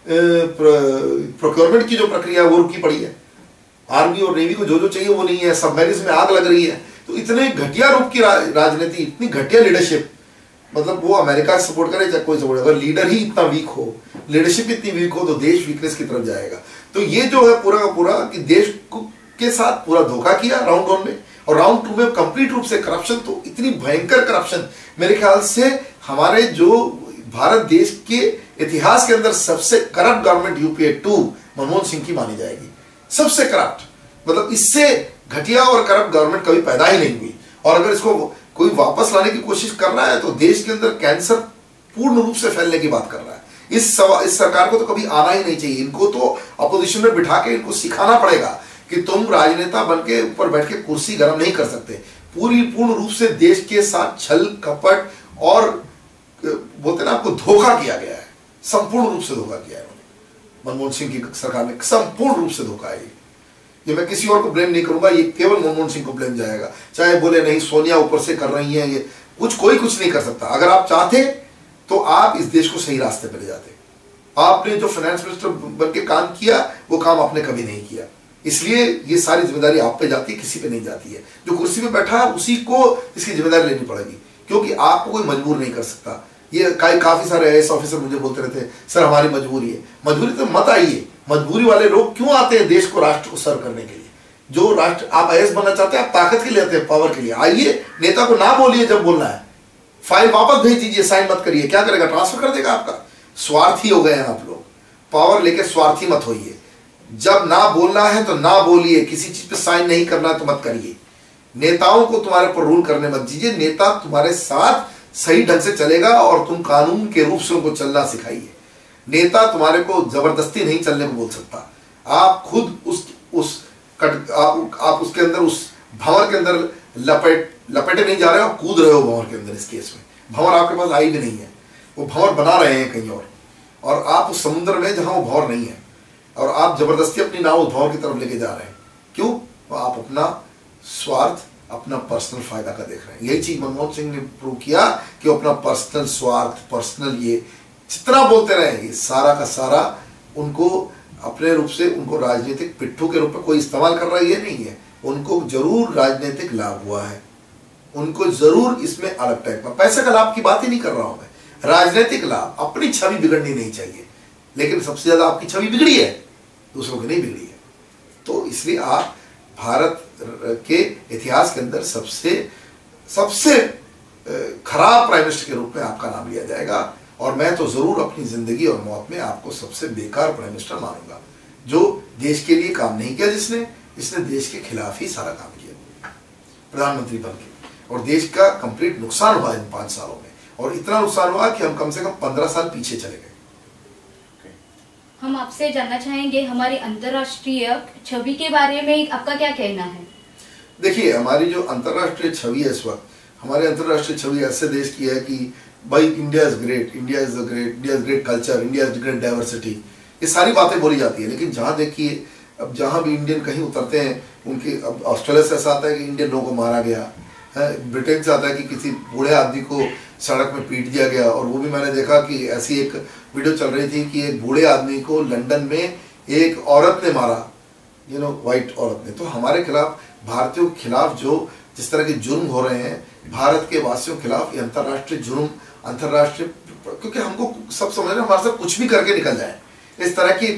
प्रोक्योरमेंट की जो प्रक्रिया है वो रुकी पड़ी है, आर्मी और नेवी को जो जो चाहिए वो नहीं है, सबमरीन में आग लग रही है। तो इतने घटिया रूप की राजनीति, इतनी घटिया लीडरशिप, मतलब वो अमेरिका सपोर्ट करे चाहे कोई सपोर्ट, अगर लीडर ही इतना वीक हो, लीडरशिप इतनी वीक हो, तो देश वीकनेस की तरफ जाएगा। तो ये जो है पूरा का पूरा कि देश के साथ पूरा धोखा किया राउंड 1 में, और राउंड 2 में कंप्लीट रूप से करप्शन, तो इतनी भयंकर करप्शन, मेरे ख्याल से हमारे जो भारत देश के इतिहास के अंदर सबसे corrupt government UPA 2 Manmohan Singh की मानी जाएगी, सबसे करप्ट। मतलब इससे घटिया और करप्ट गवर्नमेंट कभी पैदा ही नहीं हुई, और अगर इसको कोई वापस लाने की कोशिश कर रहा है तो देश के अंदर कैंसर पूर्ण रूप से फैलने की बात कर रहा है। इस सरकार को तो कभी आना ही नहीं चाहिए, इनको तो अपोजिशन में बिठा के इनको सिखाना पड़ेगा कि तुम राजनेता बन के ऊपर बैठ के कुर्सी गर्म नहीं कर सकते। पूर्ण रूप से देश के साथ छल कपट और बोलते ना आपको धोखा किया गया है, संपूर्ण रूप से धोखा किया है मनमोहन सिंह की सरकार ने, संपूर्ण रूप से धोखा है। ये मैं किसी और को ब्लेम नहीं करूंगा, ये केवल मनमोहन सिंह को ब्लेम जाएगा। चाहे बोले नहीं सोनिया ऊपर से कर रही है, ये कोई कुछ नहीं कर सकता। अगर आप चाहते तो आप इस देश को सही रास्ते पर ले जाते, आपने जो फाइनेंस मिनिस्टर बन के काम किया वो काम आपने कभी नहीं किया, इसलिए ये सारी जिम्मेदारी आप पे जाती है, किसी पे नहीं जाती है। जो कुर्सी पे बैठा है उसी को इसकी जिम्मेदारी लेनी पड़ेगी, क्योंकि आपको कोई मजबूर नहीं कर सकता। ये काफी सारे ऐसे ऑफिसर मुझे बोलते रहते सर हमारी मजबूरी है। मजबूरी तो मत आइए, मजबूरी वाले लोग क्यों आते हैं देश को, राष्ट्र को सर्व करने के लिए। जो राष्ट्र आप आईएएस बनना चाहते हैं, आप ताकत के लिए आते हैं, पावर के लिए आइए। नेता को ना बोलिए जब बोलना है, फाइल वापस भेज दीजिए, साइन मत करिए, क्या करेगा, ट्रांसफर कर देगा आपका। स्वार्थी हो गए हैं आप लोग, पावर लेके स्वार्थी मत होइए। जब ना बोलना है तो ना बोलिए, किसी चीज पे साइन नहीं करना है तो मत करिए। नेताओं को तुम्हारे पर रूल करने मत दीजिए, नेता तुम्हारे साथ सही ढंग से चलेगा और तुम कानून के रूप से उनको चलना सिखाइए। नेता तुम्हारे को जबरदस्ती नहीं चलने को बोल सकता। आप खुद आप उसके अंदर, उस भंवर के अंदर लपेटे नहीं जा रहे हो, आप कूद रहे हो भंवर के अंदर। इस केस में भंवर आपके पास आई भी नहीं है, वो भंवर बना रहे हैं कहीं और आप उस समुद्र में जहां वो भंवर नहीं है, और आप जबरदस्ती अपनी नाव उस भंवर की तरफ लेके जा रहे हैं। क्यों? तो आप अपना स्वार्थ, अपना पर्सनल फायदा का देख रहे हैं। यही चीज मनमोहन सिंह ने प्रूव किया कि वो अपना पर्सनल स्वार्थ, पर्सनल ये जितना बोलते रहे, ये सारा का सारा उनको अपने रूप से, उनको राजनीतिक पिट्ठू के रूप में कोई इस्तेमाल कर रहा है ये नहीं है। उनको जरूर राजनीतिक लाभ हुआ है, उनको जरूर इसमें अलग टाइप का, पैसे का लाभ की बात ही नहीं कर रहा हूं मैं, राजनीतिक लाभ। अपनी छवि बिगड़नी नहीं चाहिए, लेकिन सबसे ज्यादा आपकी छवि बिगड़ी है, दूसरों की नहीं बिगड़ी है। तो इसलिए आप भारत के इतिहास के अंदर सबसे खराब प्राइम मिनिस्टर के रूप में आपका नाम लिया जाएगा, और मैं तो जरूर अपनी जिंदगी और मौत में आपको सबसे बेकार प्राइम मिनिस्टर मानूंगा, जो देश के लिए काम नहीं किया, जिसने देश के खिलाफ ही सारा काम किया प्रधानमंत्री बन के, और देश का कंप्लीट नुकसान हुआ इन 5 सालों में, और इतना नुकसान हुआ कि हम कम से कम 15 साल पीछे चले गए। हम आपसे जानना चाहेंगे हमारी अंतर्राष्ट्रीय छवि के बारे में आपका क्या कहना है? देखिए, हमारी जो अंतर्राष्ट्रीय छवि है इस वक्त, हमारी अंतर्राष्ट्रीय छवि ऐसे देश की है कि भाई India is great, India is great culture, India is great diversity, ये सारी बातें बोली जाती है। लेकिन जहाँ देखिए, अब जहाँ भी इंडियन कहीं उतरते हैं, उनके, अब ऑस्ट्रेलिया से ऐसा आता है कि इंडियन लोगों को मारा गया है, ब्रिटेन से आता है कि किसी बूढ़े आदमी को सड़क में पीट दिया गया, और वो भी मैंने देखा कि ऐसी एक वीडियो चल रही थी कि एक बूढ़े आदमी को लंदन में एक औरत ने मारा, व्हाइट औरत ने। तो हमारे खिलाफ, भारतीयों के खिलाफ जो जिस तरह के जुर्म हो रहे हैं, भारत के वासियों के खिलाफ, ये अंतर्राष्ट्रीय जुर्म, अंतर्राष्ट्रीय, क्योंकि हमको सब समझ रहे हैं हमारे साथ कुछ भी करके निकल जाए, इस तरह की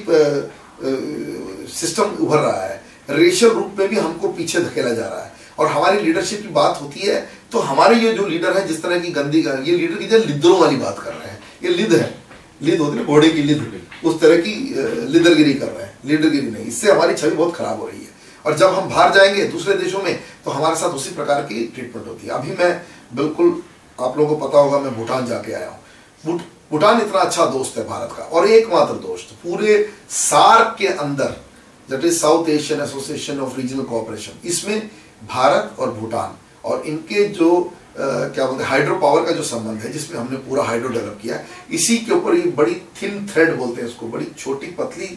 सिस्टम उभर रहा है। रेशियल रूप में भी हमको पीछे धकेला जा रहा है, और हमारी लीडरशिप की बात होती है तो हमारे ये जो लीडर है, जिस तरह की गंदी, ये लीडर की जो लिद्दरों वाली बात कर रहे हैं, ये लिद है, लिद होती है घोड़े की लिद, उस तरह की लिदरगिरी कर रहे हैं, लीडरगिरी नहीं। इससे हमारी छवि बहुत खराब हो रही है, और जब हम बाहर जाएंगे दूसरे देशों में तो हमारे साथ उसी प्रकार की ट्रीटमेंट होती है। अभी मैं बिल्कुल, आप लोगों को पता होगा, मैं भूटान जाके आया हूँ। भूटान इतना अच्छा दोस्त है भारत का, और एकमात्र दोस्त पूरे सार्क के अंदर, that is South Asian association of regional cooperation, इसमें भारत और भूटान और इनके जो क्या बोलते हैं, हाइड्रो पावर का जो संबंध है, जिसमें हमने पूरा हाइड्रो डेवलप किया, इसी के ऊपर ये बड़ी थिन थ्रेड बोलते हैं इसको, बड़ी छोटी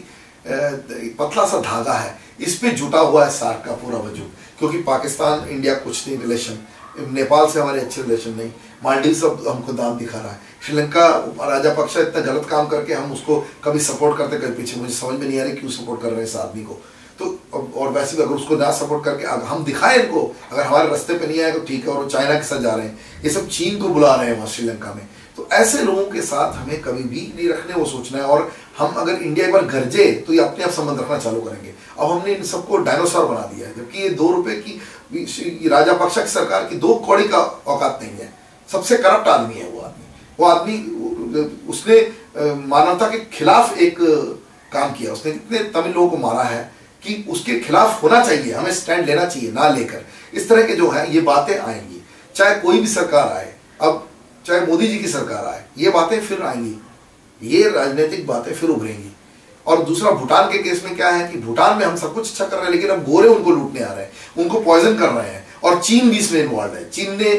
पतला सा धागा है, इस पे जुटा हुआ है सार्क का पूरा वजूद। क्योंकि पाकिस्तान इंडिया कुछ नहीं रिलेशन, नेपाल से हमारे अच्छे रिलेशन नहीं, मालदीव सब हमको दांत दिखा रहा है, श्रीलंका राजापक्ष इतना गलत काम करके हम उसको कभी सपोर्ट करते, कभी पीछे, मुझे समझ में नहीं आ रही क्यों सपोर्ट कर रहे हैं इस आदमी को। तो और वैसे भी अगर उसको ना सपोर्ट करके हम दिखाएं इनको, अगर हमारे रास्ते पे नहीं आए तो ठीक है, और वो चाइना के साथ जा रहे हैं, ये सब चीन को बुला रहे हैं वहाँ श्रीलंका में। तो ऐसे लोगों के साथ हमें कभी भी नहीं रखने, वो सोचना है। और हम अगर इंडिया एक बार गरजे तो ये अपने आप संबंध रखना चालू करेंगे। अब हमने इन सबको डायनासोर बना दिया है, जबकि ये 2 रुपए की राजापक्ष की सरकार की 2 कौड़ी का औकात नहीं है। सबसे करप्ट आदमी है वो आदमी उसने मानवता के खिलाफ एक काम किया, उसने इतने तमिल लोगों को मारा है कि उसके खिलाफ होना चाहिए, हमें स्टैंड लेना चाहिए, ना लेकर इस तरह के जो है ये बातें आएंगी, चाहे कोई भी सरकार आए, अब चाहे मोदी जी की सरकार आए, ये बातें फिर आएंगी, ये राजनीतिक बातें फिर उभरेंगी। और दूसरा, भूटान के केस में क्या है कि भूटान में हम सब कुछ अच्छा कर रहे हैं, लेकिन अब गोरे उनको लूटने आ रहे हैं, उनको पॉइजन कर रहे हैं, और चीन भी इसमें इन्वॉल्व है। चीन ने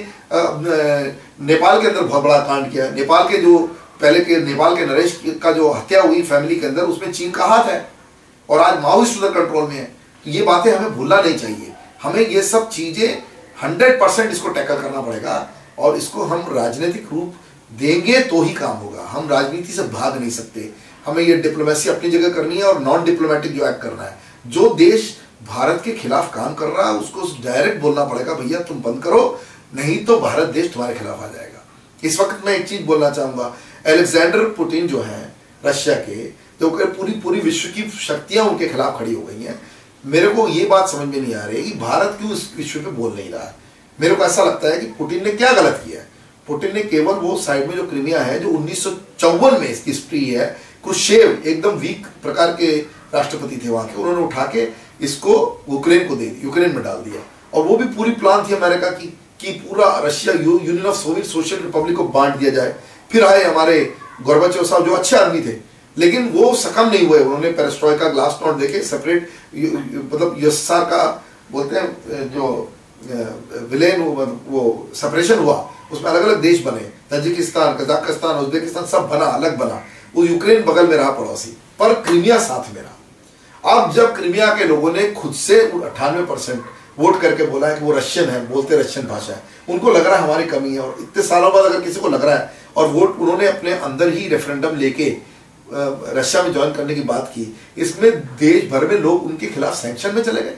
नेपाल के अंदर बहुत बड़ा कांड किया। नेपाल के जो नेपाल के नरेश का जो हत्या हुई फैमिली के अंदर, उसमें चीन का हाथ है, और आज माओइस्ट उधर कंट्रोल में है। तो ये बातें हमें भूलना नहीं चाहिए, हमें ये सब चीजें 100% इसको टैकल करना पड़ेगा, और इसको हम राजनीतिक रूप देंगे तो ही काम होगा। हम राजनीति से भाग नहीं सकते, हमें ये डिप्लोमेसी अपनी जगह करनी है और नॉन डिप्लोमेटिक जो एक्ट करना है। जो देश भारत के खिलाफ काम कर रहा है उसको डायरेक्ट बोलना पड़ेगा, भैया तुम बंद करो, नहीं तो भारत देश तुम्हारे खिलाफ आ जाएगा। इस वक्त मैं एक चीज बोलना चाहूंगा, अलेक्जेंडर पुतिन जो है रशिया के, तो पूरी विश्व की शक्तियां उनके खिलाफ खड़ी हो गई हैं। मेरे को ये बात समझ में नहीं आ रही कि भारत क्यों इस विश्व पे बोल नहीं रहा है। मेरे को ऐसा लगता है कि पुतिन ने क्या गलत किया है। पुतिन ने केवल वो साइड में जो क्रीमिया है, जो 1954 में इसकी हिस्ट्री है, क्रुश्चेव एकदम वीक प्रकार के राष्ट्रपति थे वहां के, उन्होंने उठा के इसको यूक्रेन को दे दिया, यूक्रेन में डाल दिया। और वो भी पूरी प्लान थी अमेरिका की कि पूरा Russia union of Soviet social republic को बांट दिया जाए। फिर आए हमारे गोर्बाचोव साहब जो अच्छे आदमी थे, लेकिन वो सक्षम नहीं हुए। उन्होंने पेरेस्ट्रोइका ग्लासनोस्ट देखे, सेपरेट मतलब यूएसएसआर का बोलते हैं जो विलेन वो सेपरेशन हुआ, उसमें अलग अलग देश बने, ताजिकिस्तान, कजाकिस्तान, उज्बेकिस्तान सब बना, अलग बना। वो यूक्रेन बगल में रहा पड़ोसी, पर क्रीमिया साथ में रहा। अब जब क्रीमिया के लोगों ने खुद से 98% वोट करके बोला है कि वो रशियन है, बोलते रशियन भाषा है, उनको लग रहा है हमारी कमी है। और इतने सालों बाद अगर किसी को लग रहा है और वोट उन्होंने अपने अंदर ही रेफरेंडम लेके रशिया में ज्वाइन करने की बात की, इसमें देश भर में लोग उनके खिलाफ सैंक्शन में चले गए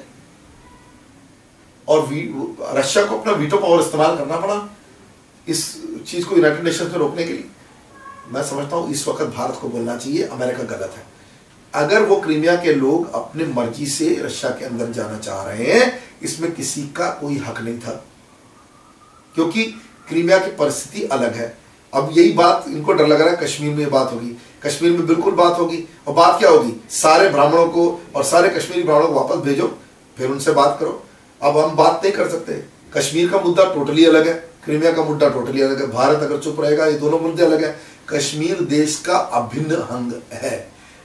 और रशिया को अपना वीटो पावर इस्तेमाल करना पड़ा इस चीज को यूनाइटेड नेशंस में रोकने के लिए। मैं समझता हूं इस वक्त भारत को बोलना चाहिए अमेरिका गलत है। अगर वो क्रीमिया के लोग अपने मर्जी से रशिया के अंदर जाना चाह रहे हैं, इसमें किसी का कोई हक नहीं था, क्योंकि क्रीमिया की परिस्थिति अलग है। अब यही बात इनको डर लग रहा है कश्मीर में बात होगी, कश्मीर में बिल्कुल बात होगी। और बात क्या होगी, सारे ब्राह्मणों को और सारे कश्मीरी ब्राह्मणों को वापस भेजो, फिर उनसे बात करो। अब हम बात नहीं कर सकते, कश्मीर का मुद्दा टोटली अलग है, क्रीमिया का मुद्दा टोटली अलग है। भारत अगर चुप रहेगा, ये दोनों मुद्दे अलग है। कश्मीर देश का अभिन्न अंग है।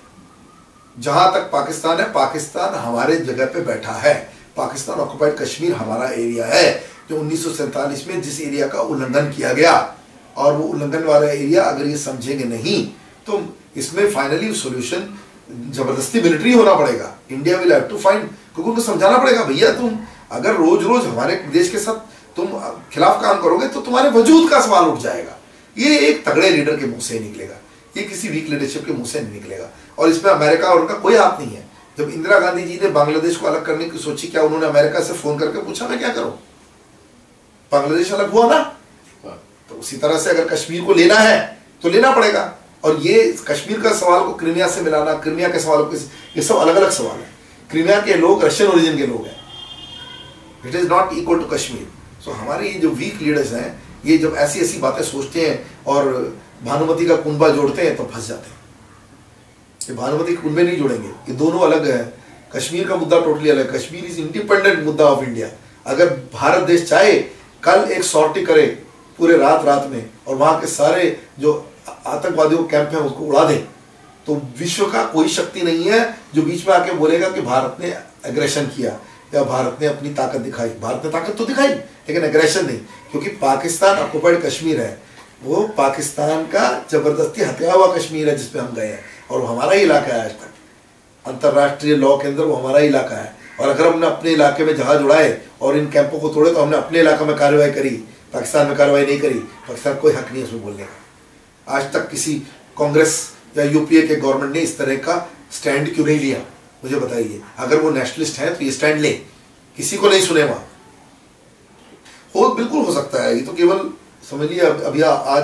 जहां तक पाकिस्तान है, पाकिस्तान हमारे जगह पे बैठा है। पाकिस्तान ऑक्युपाइड कश्मीर हमारा एरिया है, जो 1947 में जिस एरिया का उल्लंघन किया गया। और वो उल्लंघन वाला एरिया अगर ये समझेंगे नहीं तो इसमें फाइनली सोल्यूशन जबरदस्ती मिलिट्री होना पड़ेगा। India will have to find, क्योंकि उनको समझाना पड़ेगा, भैया तुम अगर रोज रोज हमारे देश के साथ तुम खिलाफ काम करोगे तो तुम्हारे वजूद का सवाल उठ जाएगा। ये एक तगड़े लीडर के मुंह से ही निकलेगा, ये किसी वीक लीडरशिप के मुंह से नहीं निकलेगा। और इसमें अमेरिका और उनका कोई हाथ नहीं है। जब इंदिरा गांधी जी ने बांग्लादेश को अलग करने की सोची, क्या उन्होंने अमेरिका से फोन करके पूछा मैं क्या करूं? बांग्लादेश अलग हुआ ना, तो उसी तरह से अगर कश्मीर को लेना है तो लेना पड़ेगा। और ये कश्मीर का सवाल को क्रीमिया से मिलाना, क्रीमिया के सवाल को, ये सब अलग अलग सवाल है। क्रीमिया के लोग रशियन ओरिजिन के लोग हैं, it is not equal to Kashmir. So हमारे ये जो वीक लीडर्स हैं, ये जब ऐसी ऐसी बातें सोचते हैं और भानुमति का कुंभा जोड़ते हैं तो फंस जाते हैं। ये भानुमति के कुंभे नहीं जोड़ेंगे, ये दोनों अलग है। कश्मीर का मुद्दा टोटली अलग है। कश्मीर इज इंडिपेंडेंट मुद्दा ऑफ इंडिया। अगर भारत देश चाहे कल एक सॉर्टी करे पूरे रात में और वहां के सारे जो आतंकवादियों कैंप है उसको उड़ा दे, तो विश्व का कोई शक्ति नहीं है जो बीच में आके बोलेगा कि भारत ने एग्रेशन किया या भारत ने अपनी ताकत दिखाई। भारत ने ताकत तो दिखाई लेकिन एग्रेशन नहीं, क्योंकि पाकिस्तान ऑक्युपाइड कश्मीर है, वो पाकिस्तान का जबरदस्ती हत्या हुआ कश्मीर है जिसपे हम गए हैं और वो हमारा ही इलाका है। आज तक अंतरराष्ट्रीय लॉ के अंदर वो हमारा ही इलाका है। और अगर हमने अपने इलाके में जहाज उड़ाए और इन कैंपों को तोड़े तो हमने अपने इलाके में कार्रवाई करी, पाकिस्तान में कार्रवाई नहीं करी। पाकिस्तान कोई हक नहीं है उसमें बोलने का। आज तक किसी कांग्रेस या यूपीए के गवर्नमेंट ने इस तरह का स्टैंड क्यों नहीं लिया, मुझे बताइए। अगर वो नेशनलिस्ट है तो ये स्टैंड ले, किसी को नहीं सुने वहां। बिल्कुल हो सकता है, ये तो केवल समझ लिया। अभी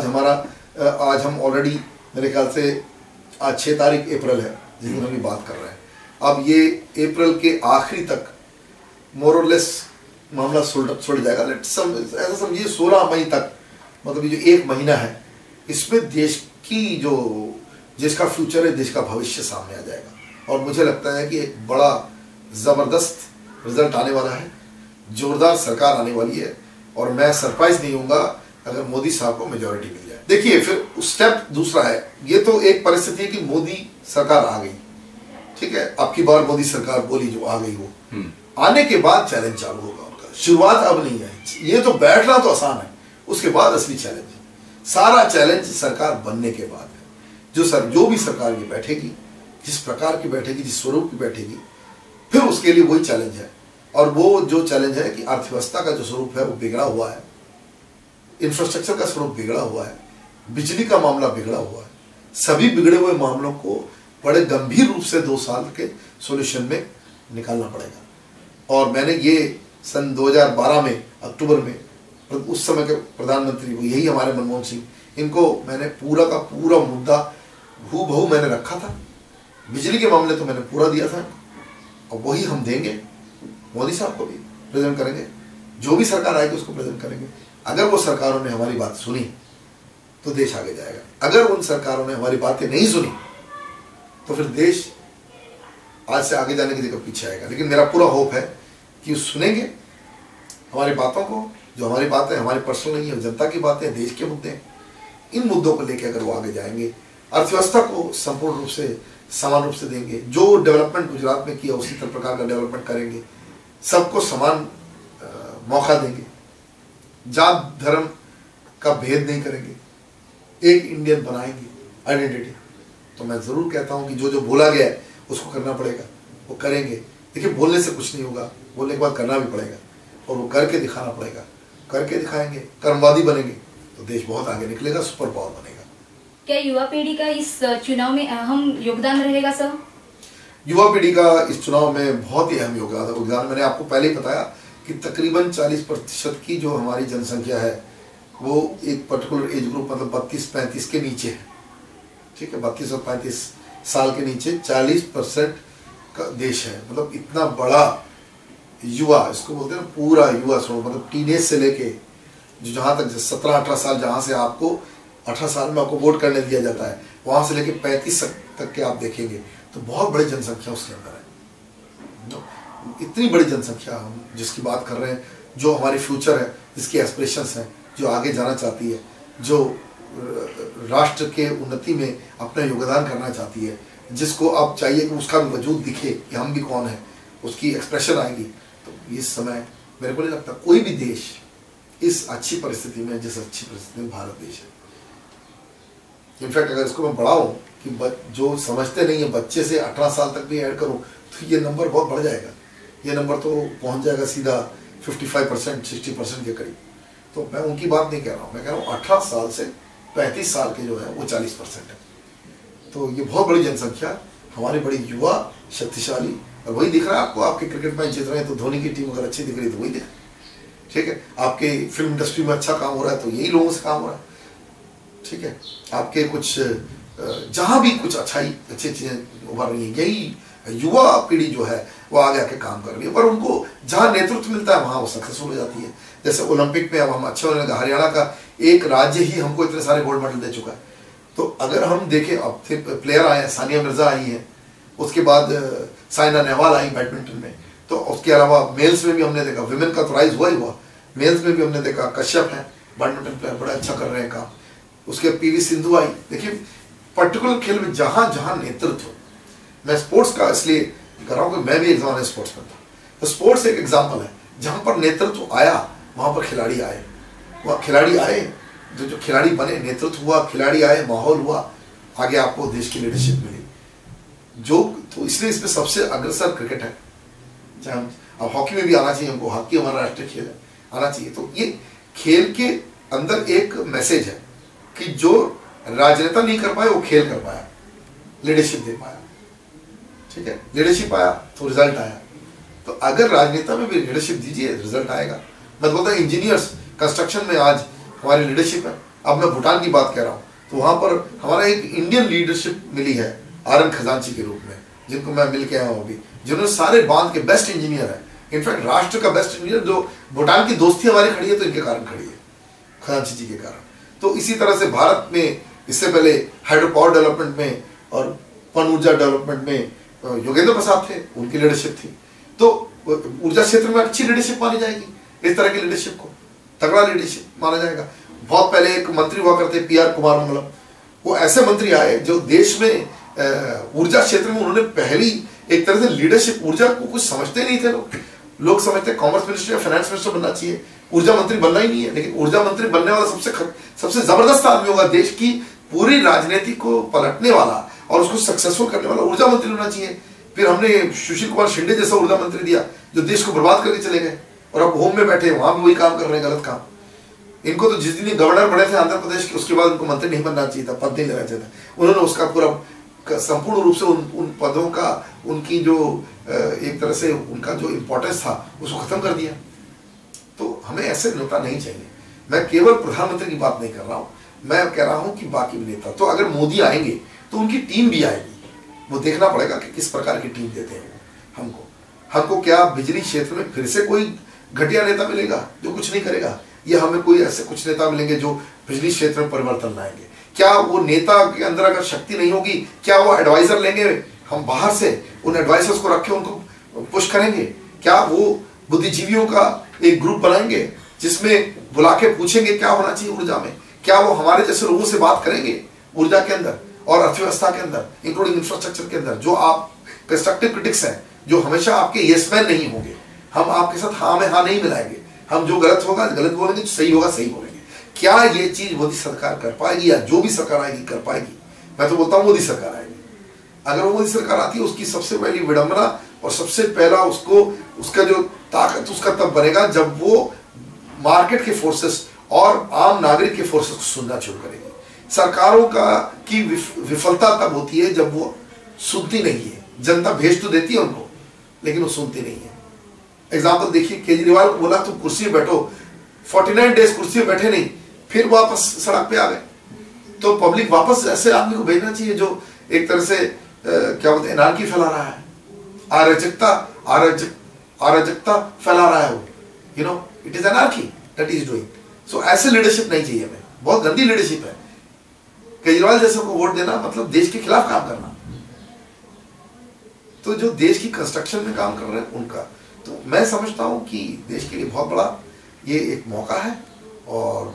आज हम ऑलरेडी मेरे ख्याल से आज 6 तारीख अप्रैल है जिस दिन हम बात कर रहे हैं। अब ये अप्रैल के आखिरी तक मोर और लेस मामला सुलझ जाएगा। ऐसा समझिए 16 मई तक, मतलब ये जो 1 महीना है, इसमें देश का फ्यूचर है, देश का भविष्य सामने आ जाएगा। और मुझे लगता है कि एक बड़ा जबरदस्त रिजल्ट आने वाला है, जोरदार सरकार आने वाली है। और मैं सरप्राइज नहीं होऊंगा अगर मोदी साहब को मेजोरिटी मिल जाए। देखिए फिर स्टेप दूसरा है, ये तो एक परिस्थिति है कि मोदी सरकार आ गई, ठीक है, आपकी बार मोदी सरकार बोली जो आ गई, वो आने के बाद चैलेंज चालू होगा उनका। शुरुआत अब नहीं है, ये तो बैठना तो आसान है, उसके बाद असली चैलेंज है। सारा चैलेंज सरकार बनने के बाद है। जो भी सरकार की बैठेगी, जिस प्रकार की बैठेगी, जिस स्वरूप की बैठेगी, फिर उसके लिए वही चैलेंज है। और वो जो चैलेंज है कि अर्थव्यवस्था का जो स्वरूप है वो बिगड़ा हुआ है, इंफ्रास्ट्रक्चर का स्वरूप बिगड़ा हुआ है, बिजली का मामला बिगड़ा हुआ है, सभी बिगड़े हुए मामलों को बड़े गंभीर रूप से 2 साल के सॉल्यूशन में निकालना पड़ेगा। और मैंने ये सन 2012 में अक्टूबर में उस समय के प्रधानमंत्री, यही हमारे मनमोहन सिंह, इनको मैंने पूरा का पूरा मुद्दा हूबहू मैंने रखा था। बिजली के मामले तो मैंने पूरा दिया था और वही हम देंगे। मोदी साहब को भी प्रेजेंट करेंगे, जो भी सरकार आएगी उसको प्रेजेंट करेंगे। अगर वो सरकारों ने हमारी बात सुनी तो देश आगे जाएगा। अगर उन सरकारों ने हमारी बातें नहीं सुनी तो फिर देश आज से आगे जाने की जगह पीछे आएगा। लेकिन मेरा पूरा होप है कि वो सुनेंगे हमारी बातों को, जो हमारी बातें हमारी पर्सनल नहीं है, जनता की बातें, देश के मुद्दे हैं। इन मुद्दों को लेकर अगर वो आगे जाएंगे, अर्थव्यवस्था को संपूर्ण रूप से समान रूप से देंगे, जो डेवलपमेंट गुजरात में किया उसी प्रकार का डेवलपमेंट करेंगे, सबको समान मौका देंगे, जात धर्म का भेद नहीं करेंगे, एक इंडियन बनाएंगे आइडेंटिटी, तो मैं जरूर कहता हूं कि जो जो बोला गया है उसको करना पड़ेगा, वो करेंगे। देखिए, बोलने से कुछ नहीं होगा, बोलने के बाद करना भी पड़ेगा और वो करके दिखाना पड़ेगा। करके दिखाएंगे, कर्मवादी बनेंगे तो देश बहुत आगे निकलेगा, सुपर पावर बनेगा। क्या युवा पीढ़ी का इस चुनाव में अहम योगदान रहेगा सर? युवा पीढ़ी का इस चुनाव में बहुत ही अहम योगदान, मैंने आपको पहले ही बताया कि तकरीबन 40% की जो हमारी जनसंख्या है वो एक पर्टिकुलर एज ग्रुप, मतलब 32-35 के नीचे है। ठीक है, 32 और 35 साल के नीचे 40% का देश है। मतलब इतना बड़ा युवा, इसको बोलते हैं ना पूरा युवा, मतलब टीनेज से लेके जो जहाँ तक 17-18 साल, जहाँ से आपको 18 साल में आपको वोट करने दिया जाता है, वहाँ से लेके 35 तक के आप देखेंगे तो बहुत बड़ी जनसंख्या उसके अंदर है। इतनी बड़ी जनसंख्या हम जिसकी बात कर रहे हैं, जो हमारी फ्यूचर है, जिसकी एस्पिरेशंस हैं, जो आगे जाना चाहती है, जो राष्ट्र के उन्नति में अपना योगदान करना चाहती है, जिसको आप चाहिए कि उसका भी वजूद दिखे कि हम भी कौन है, उसकी एक्सप्रेशन आएगी। तो इस समय मेरे को नहीं लगता कोई भी देश इस अच्छी परिस्थिति में, जिस अच्छी परिस्थिति में भारत देश है। इनफैक्ट अगर इसको मैं बढ़ाऊं कि जो समझते नहीं है, बच्चे से 18 साल तक भी ऐड करूं तो ये नंबर बहुत बढ़ जाएगा। ये नंबर तो पहुंच जाएगा सीधा 55%, 60% के करीब। तो मैं उनकी बात नहीं कह रहा हूँ, मैं कह रहा हूँ 18 साल से 35 साल के जो है वो 40% है। तो ये बहुत बड़ी जनसंख्या, हमारी बड़ी युवा, शक्तिशाली, और वही दिख रहा है आपको। आपके क्रिकेट मैच जीत रहे हैं तो धोनी की टीम अगर अच्छी दिख रही है तो वही दिख रही है। ठीक है, आपके फिल्म इंडस्ट्री में अच्छा काम हो रहा है तो यही लोगों से काम हो रहा है। ठीक है, आपके कुछ जहाँ भी कुछ अच्छी चीजें उभर रही है, यही युवा पीढ़ी जो है वो आगे आके काम कर रही है। पर उनको जहाँ नेतृत्व मिलता है वहाँ वो सक्सेसफुल हो जाती है। जैसे ओलंपिक में अब हम अच्छे होने लगे, हरियाणा का एक राज्य ही हमको इतने सारे गोल्ड मेडल दे चुका है। तो अगर हम देखें, अब प्लेयर आए हैं, सानिया मिर्जा आई हैं, उसके बाद साइना नेहवाल आई बैडमिंटन में, तो उसके अलावा मेल्स में भी हमने देखा, विमेन का तो राइज हुआ ही हुआ, मेल्स में भी हमने देखा कश्यप है बैडमिंटन प्लेयर, बड़ा अच्छा कर रहे हैं काम। उसके पीवी सिंधु आई। देखिए, पर्टिकुलर खेल में जहाँ जहाँ नेतृत्व, मैं स्पोर्ट्स का इसलिए कर रहा हूँ कि मैं भी एक जमाने स्पोर्ट्समैन था, तो स्पोर्ट्स एक एग्जाम्पल है जहाँ पर नेतृत्व आया वहाँ पर खिलाड़ी आए, वह खिलाड़ी आए, जो खिलाड़ी बने, नेतृत्व हुआ, खिलाड़ी आए, माहौल हुआ, आगे आपको देश की लीडरशिप मिली। जो तो इसलिए इसमें सबसे अग्रसर क्रिकेट है। चाहे अब हॉकी में भी आना चाहिए हमको, हॉकी हमारा राष्ट्रीय खेल है, आना चाहिए। तो ये खेल के अंदर एक मैसेज है कि जो राजनेता नहीं कर पाए वो खेल कर पाया, लीडरशिप दे पाया। ठीक है, लीडरशिप आया तो रिजल्ट आया। तो अगर राजनेता में भी लीडरशिप दीजिए, रिजल्ट आएगा। मैं तो बोलता हूँ इंजीनियर्स, कंस्ट्रक्शन में आज हमारी लीडरशिप है। अब मैं भूटान की बात कह रहा हूँ तो वहाँ पर हमारा एक इंडियन लीडरशिप मिली है आरन खजांची के रूप में, जिनको मैं मिल के आया हूँ अभी, जिन्होंने सारे बांध के बेस्ट इंजीनियर है, इनफैक्ट राष्ट्र का बेस्ट इंजीनियर। जो भूटान की दोस्ती हमारी खड़ी है तो इनके कारण खड़ी है, खजांची जी के कारण। तो इसी तरह से भारत में इससे पहले हाइड्रो पावर डेवलपमेंट में और पन ऊर्जा डेवलपमेंट में योगेंद्र प्रसाद थे, उनकी लीडरशिप थी। तो ऊर्जा क्षेत्र में अच्छी लीडरशिप मानी जाएगी, इस तरह की लीडरशिप को तगड़ा लीडरशिप माना जाएगा। बहुत पहले एक मंत्री हुआ करते PR कुमार मंगलम, वो ऐसे मंत्री आए जो देश में ऊर्जा क्षेत्र में उन्होंने पहली एक तरह से लीडरशिप, ऊर्जा को कुछ समझते नहीं थे लोग समझते कॉमर्स मिनिस्टर या फाइनेंस मिनिस्टर बनना चाहिए, ऊर्जा मंत्री बनना ही नहीं है। लेकिन ऊर्जा मंत्री बनने वाला सबसे जबरदस्त आदमी होगा, देश की पूरी राजनीति को पलटने वाला और उसको सक्सेसफुल करने वाला ऊर्जा मंत्री होना चाहिए। फिर हमने सुशील कुमार शिंदे जैसा ऊर्जा मंत्री दिया जो देश को बर्बाद करके चले गए और अब होम में बैठे, वहां भी वही काम कर रहे हैं, गलत काम। इनको तो जिस दिन गवर्नर बने थे आंध्र प्रदेश के, उसके बाद उनको मंत्री नहीं बनना चाहिए था, पद नहीं लेना चाहिए था। उन्होंने उसका पूरा संपूर्ण रूप से उन पदों का, उनकी जो एक तरह से उनका जो इम्पोर्टेंस था उसको खत्म कर दिया। तो हमें ऐसे नेता नहीं चाहिए। मैं केवल प्रधानमंत्री की बात नहीं कर रहा हूँ, मैं कह रहा हूँ कि बाकी भी नेता, तो अगर मोदी आएंगे तो उनकी टीम भी आएगी। वो देखना पड़ेगा कि किस प्रकार की टीम देते हैं हमको क्या बिजली क्षेत्र में फिर से कोई घटिया नेता मिलेगा जो कुछ नहीं करेगा, या हमें कोई ऐसे कुछ नेता मिलेंगे जो बिजली क्षेत्र में परिवर्तन लाएंगे? क्या वो नेता के अंदर अगर शक्ति नहीं होगी, क्या वो एडवाइजर लेंगे हम बाहर से, उन एडवाइजर्स को रख के उनको पुश करेंगे? क्या वो बुद्धिजीवियों का एक ग्रुप बनाएंगे जिसमें बुला के पूछेंगे क्या होना चाहिए ऊर्जा में? क्या वो हमारे जैसे लोगों से बात करेंगे ऊर्जा के अंदर और अर्थव्यवस्था के अंदर, इंक्लूडिंग इंफ्रास्ट्रक्चर के अंदर? जो आप कंस्ट्रक्टिव क्रिटिक्स हैं, जो हमेशा आपके यस मैन नहीं होंगे, हम आपके साथ हाँ में हाँ नहीं मिलाएंगे, हम जो गलत होगा गलत बोलेंगे, जो सही होगा सही बोलेंगे। क्या ये चीज मोदी सरकार कर पाएगी, या जो भी सरकार आएगी कर पाएगी? मैं तो बोलता हूँ मोदी सरकार आएगी। अगर वो मोदी सरकार आती है, उसकी सबसे पहली विडंबना और सबसे पहला उसका जो ताकत उसका तब बनेगा जब वो मार्केट के फोर्सेस और आम नागरिक के फोर्सेस को सुनना शुरू करेगी। सरकारों की विफलता तब होती है जब वो सुनती नहीं है। जनता भेज तो देती है उनको, लेकिन वो सुनती नहीं है। एग्जाम्पल देखिए, केजरीवाल को बोला तुम कुर्सी में बैठो, 49 डेज कुर्सी में बैठे नहीं, फिर वापस सड़क पे आ गए। तो पब्लिक वापस ऐसे आदमी को भेजना चाहिए जो एक तरह से क्या बोलते हैं, एनार्की फैला रहा है, अराजकता फैला रहा है वो, you know, it is anarchy that is doing. So ऐसे लीडरशिप नहीं चाहिए हमें, बहुत गंदी लीडरशिप है। केजरीवाल जैसे को वोट देना मतलब देश के खिलाफ काम करना। तो जो देश की कंस्ट्रक्शन में काम कर रहे हैं उनका, तो मैं समझता हूं कि देश के लिए बहुत बड़ा ये एक मौका है। और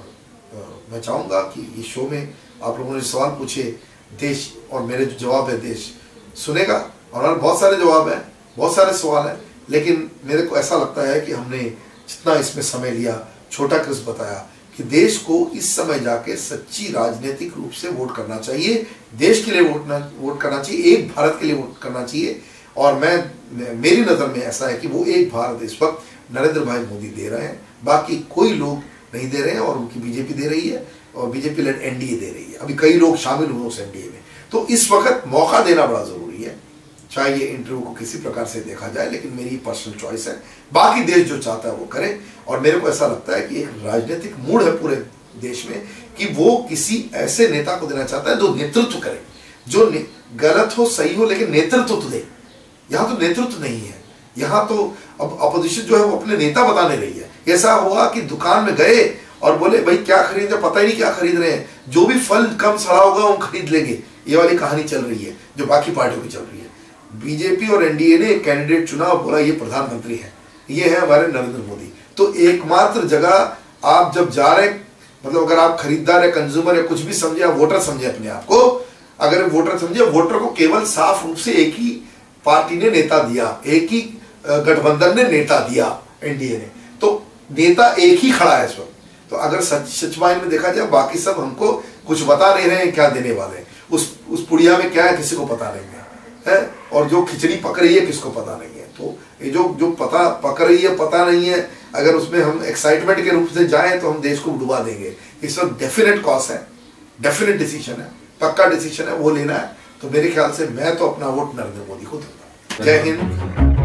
मैं चाहूंगा कि इस शो में आप लोगों ने सवाल पूछे, देश और मेरे जो जवाब है देश सुनेगा। और हमारे बहुत सारे जवाब हैं, बहुत सारे सवाल हैं, लेकिन मेरे को ऐसा लगता है कि हमने जितना इसमें समय लिया, छोटा क्रिस बताया कि देश को इस समय जाके सच्ची राजनीतिक रूप से वोट करना चाहिए, देश के लिए वोट करना चाहिए, एक भारत के लिए वोट करना चाहिए। और मेरी नज़र में ऐसा है कि वो एक भारत इस वक्त नरेंद्र भाई मोदी दे रहे हैं, बाकी कोई लोग नहीं दे रहे हैं। और उनकी बीजेपी दे रही है, और बीजेपी लेड एनडीए दे रही है, अभी कई लोग शामिल हुए उस एनडीए में। तो इस वक्त मौका देना बड़ा जरूरी है, चाहे ये इंटरव्यू को किसी प्रकार से देखा जाए, लेकिन मेरी पर्सनल चॉइस है। बाकी देश जो चाहता है वो करे। और मेरे को ऐसा लगता है कि एक राजनीतिक मूड है पूरे देश में कि वो किसी ऐसे नेता को देना चाहता है जो नेतृत्व करे, जो गलत हो सही हो लेकिन नेतृत्व तो दे। यहाँ तो नेतृत्व नहीं है, यहाँ तो अब अपोजिशन जो है वो अपने नेता बताने रही है। ऐसा हुआ कि दुकान में गए और बोले भाई क्या खरीदे, पता ही नहीं क्या खरीद रहे हैं, जो भी फल कम सड़ा होगा वो खरीद लेंगे। ये वाली कहानी चल रही है जो बाकी पार्टियों की चल रही है। बीजेपी और एनडीए ने एक कैंडिडेट चुना और बोला ये प्रधानमंत्री है, ये है हमारे नरेंद्र मोदी। तो एकमात्र जगह आप जब जा रहे, मतलब अगर आप खरीदार या कंज्यूमर या कुछ भी समझे, आप वोटर समझे अपने आप को, अगर वोटर समझे, वोटर को केवल साफ रूप से एक ही पार्टी ने नेता दिया, एक ही गठबंधन ने नेता दिया, एनडीए ने। तो नेता एक ही खड़ा है इस वक्त। तो अगर सच मायने में देखा जाए, बाकी सब हमको कुछ बता नहीं रहे हैं क्या देने वाले हैं। उस पुड़िया में क्या है किसी को पता नहीं है, और जो खिचड़ी पक रही है किसको पता नहीं है। तो ये जो पक रही है पता नहीं है, अगर उसमें हम एक्साइटमेंट के रूप से जाएं तो हम देश को डुबा देंगे। इस वक्त डेफिनेट कॉज है, डेफिनेट डिसीजन है, पक्का डिसीजन है, वो लेना है। तो मेरे ख्याल से मैं तो अपना वोट नरेंद्र मोदी को दूंगा। जय हिंद।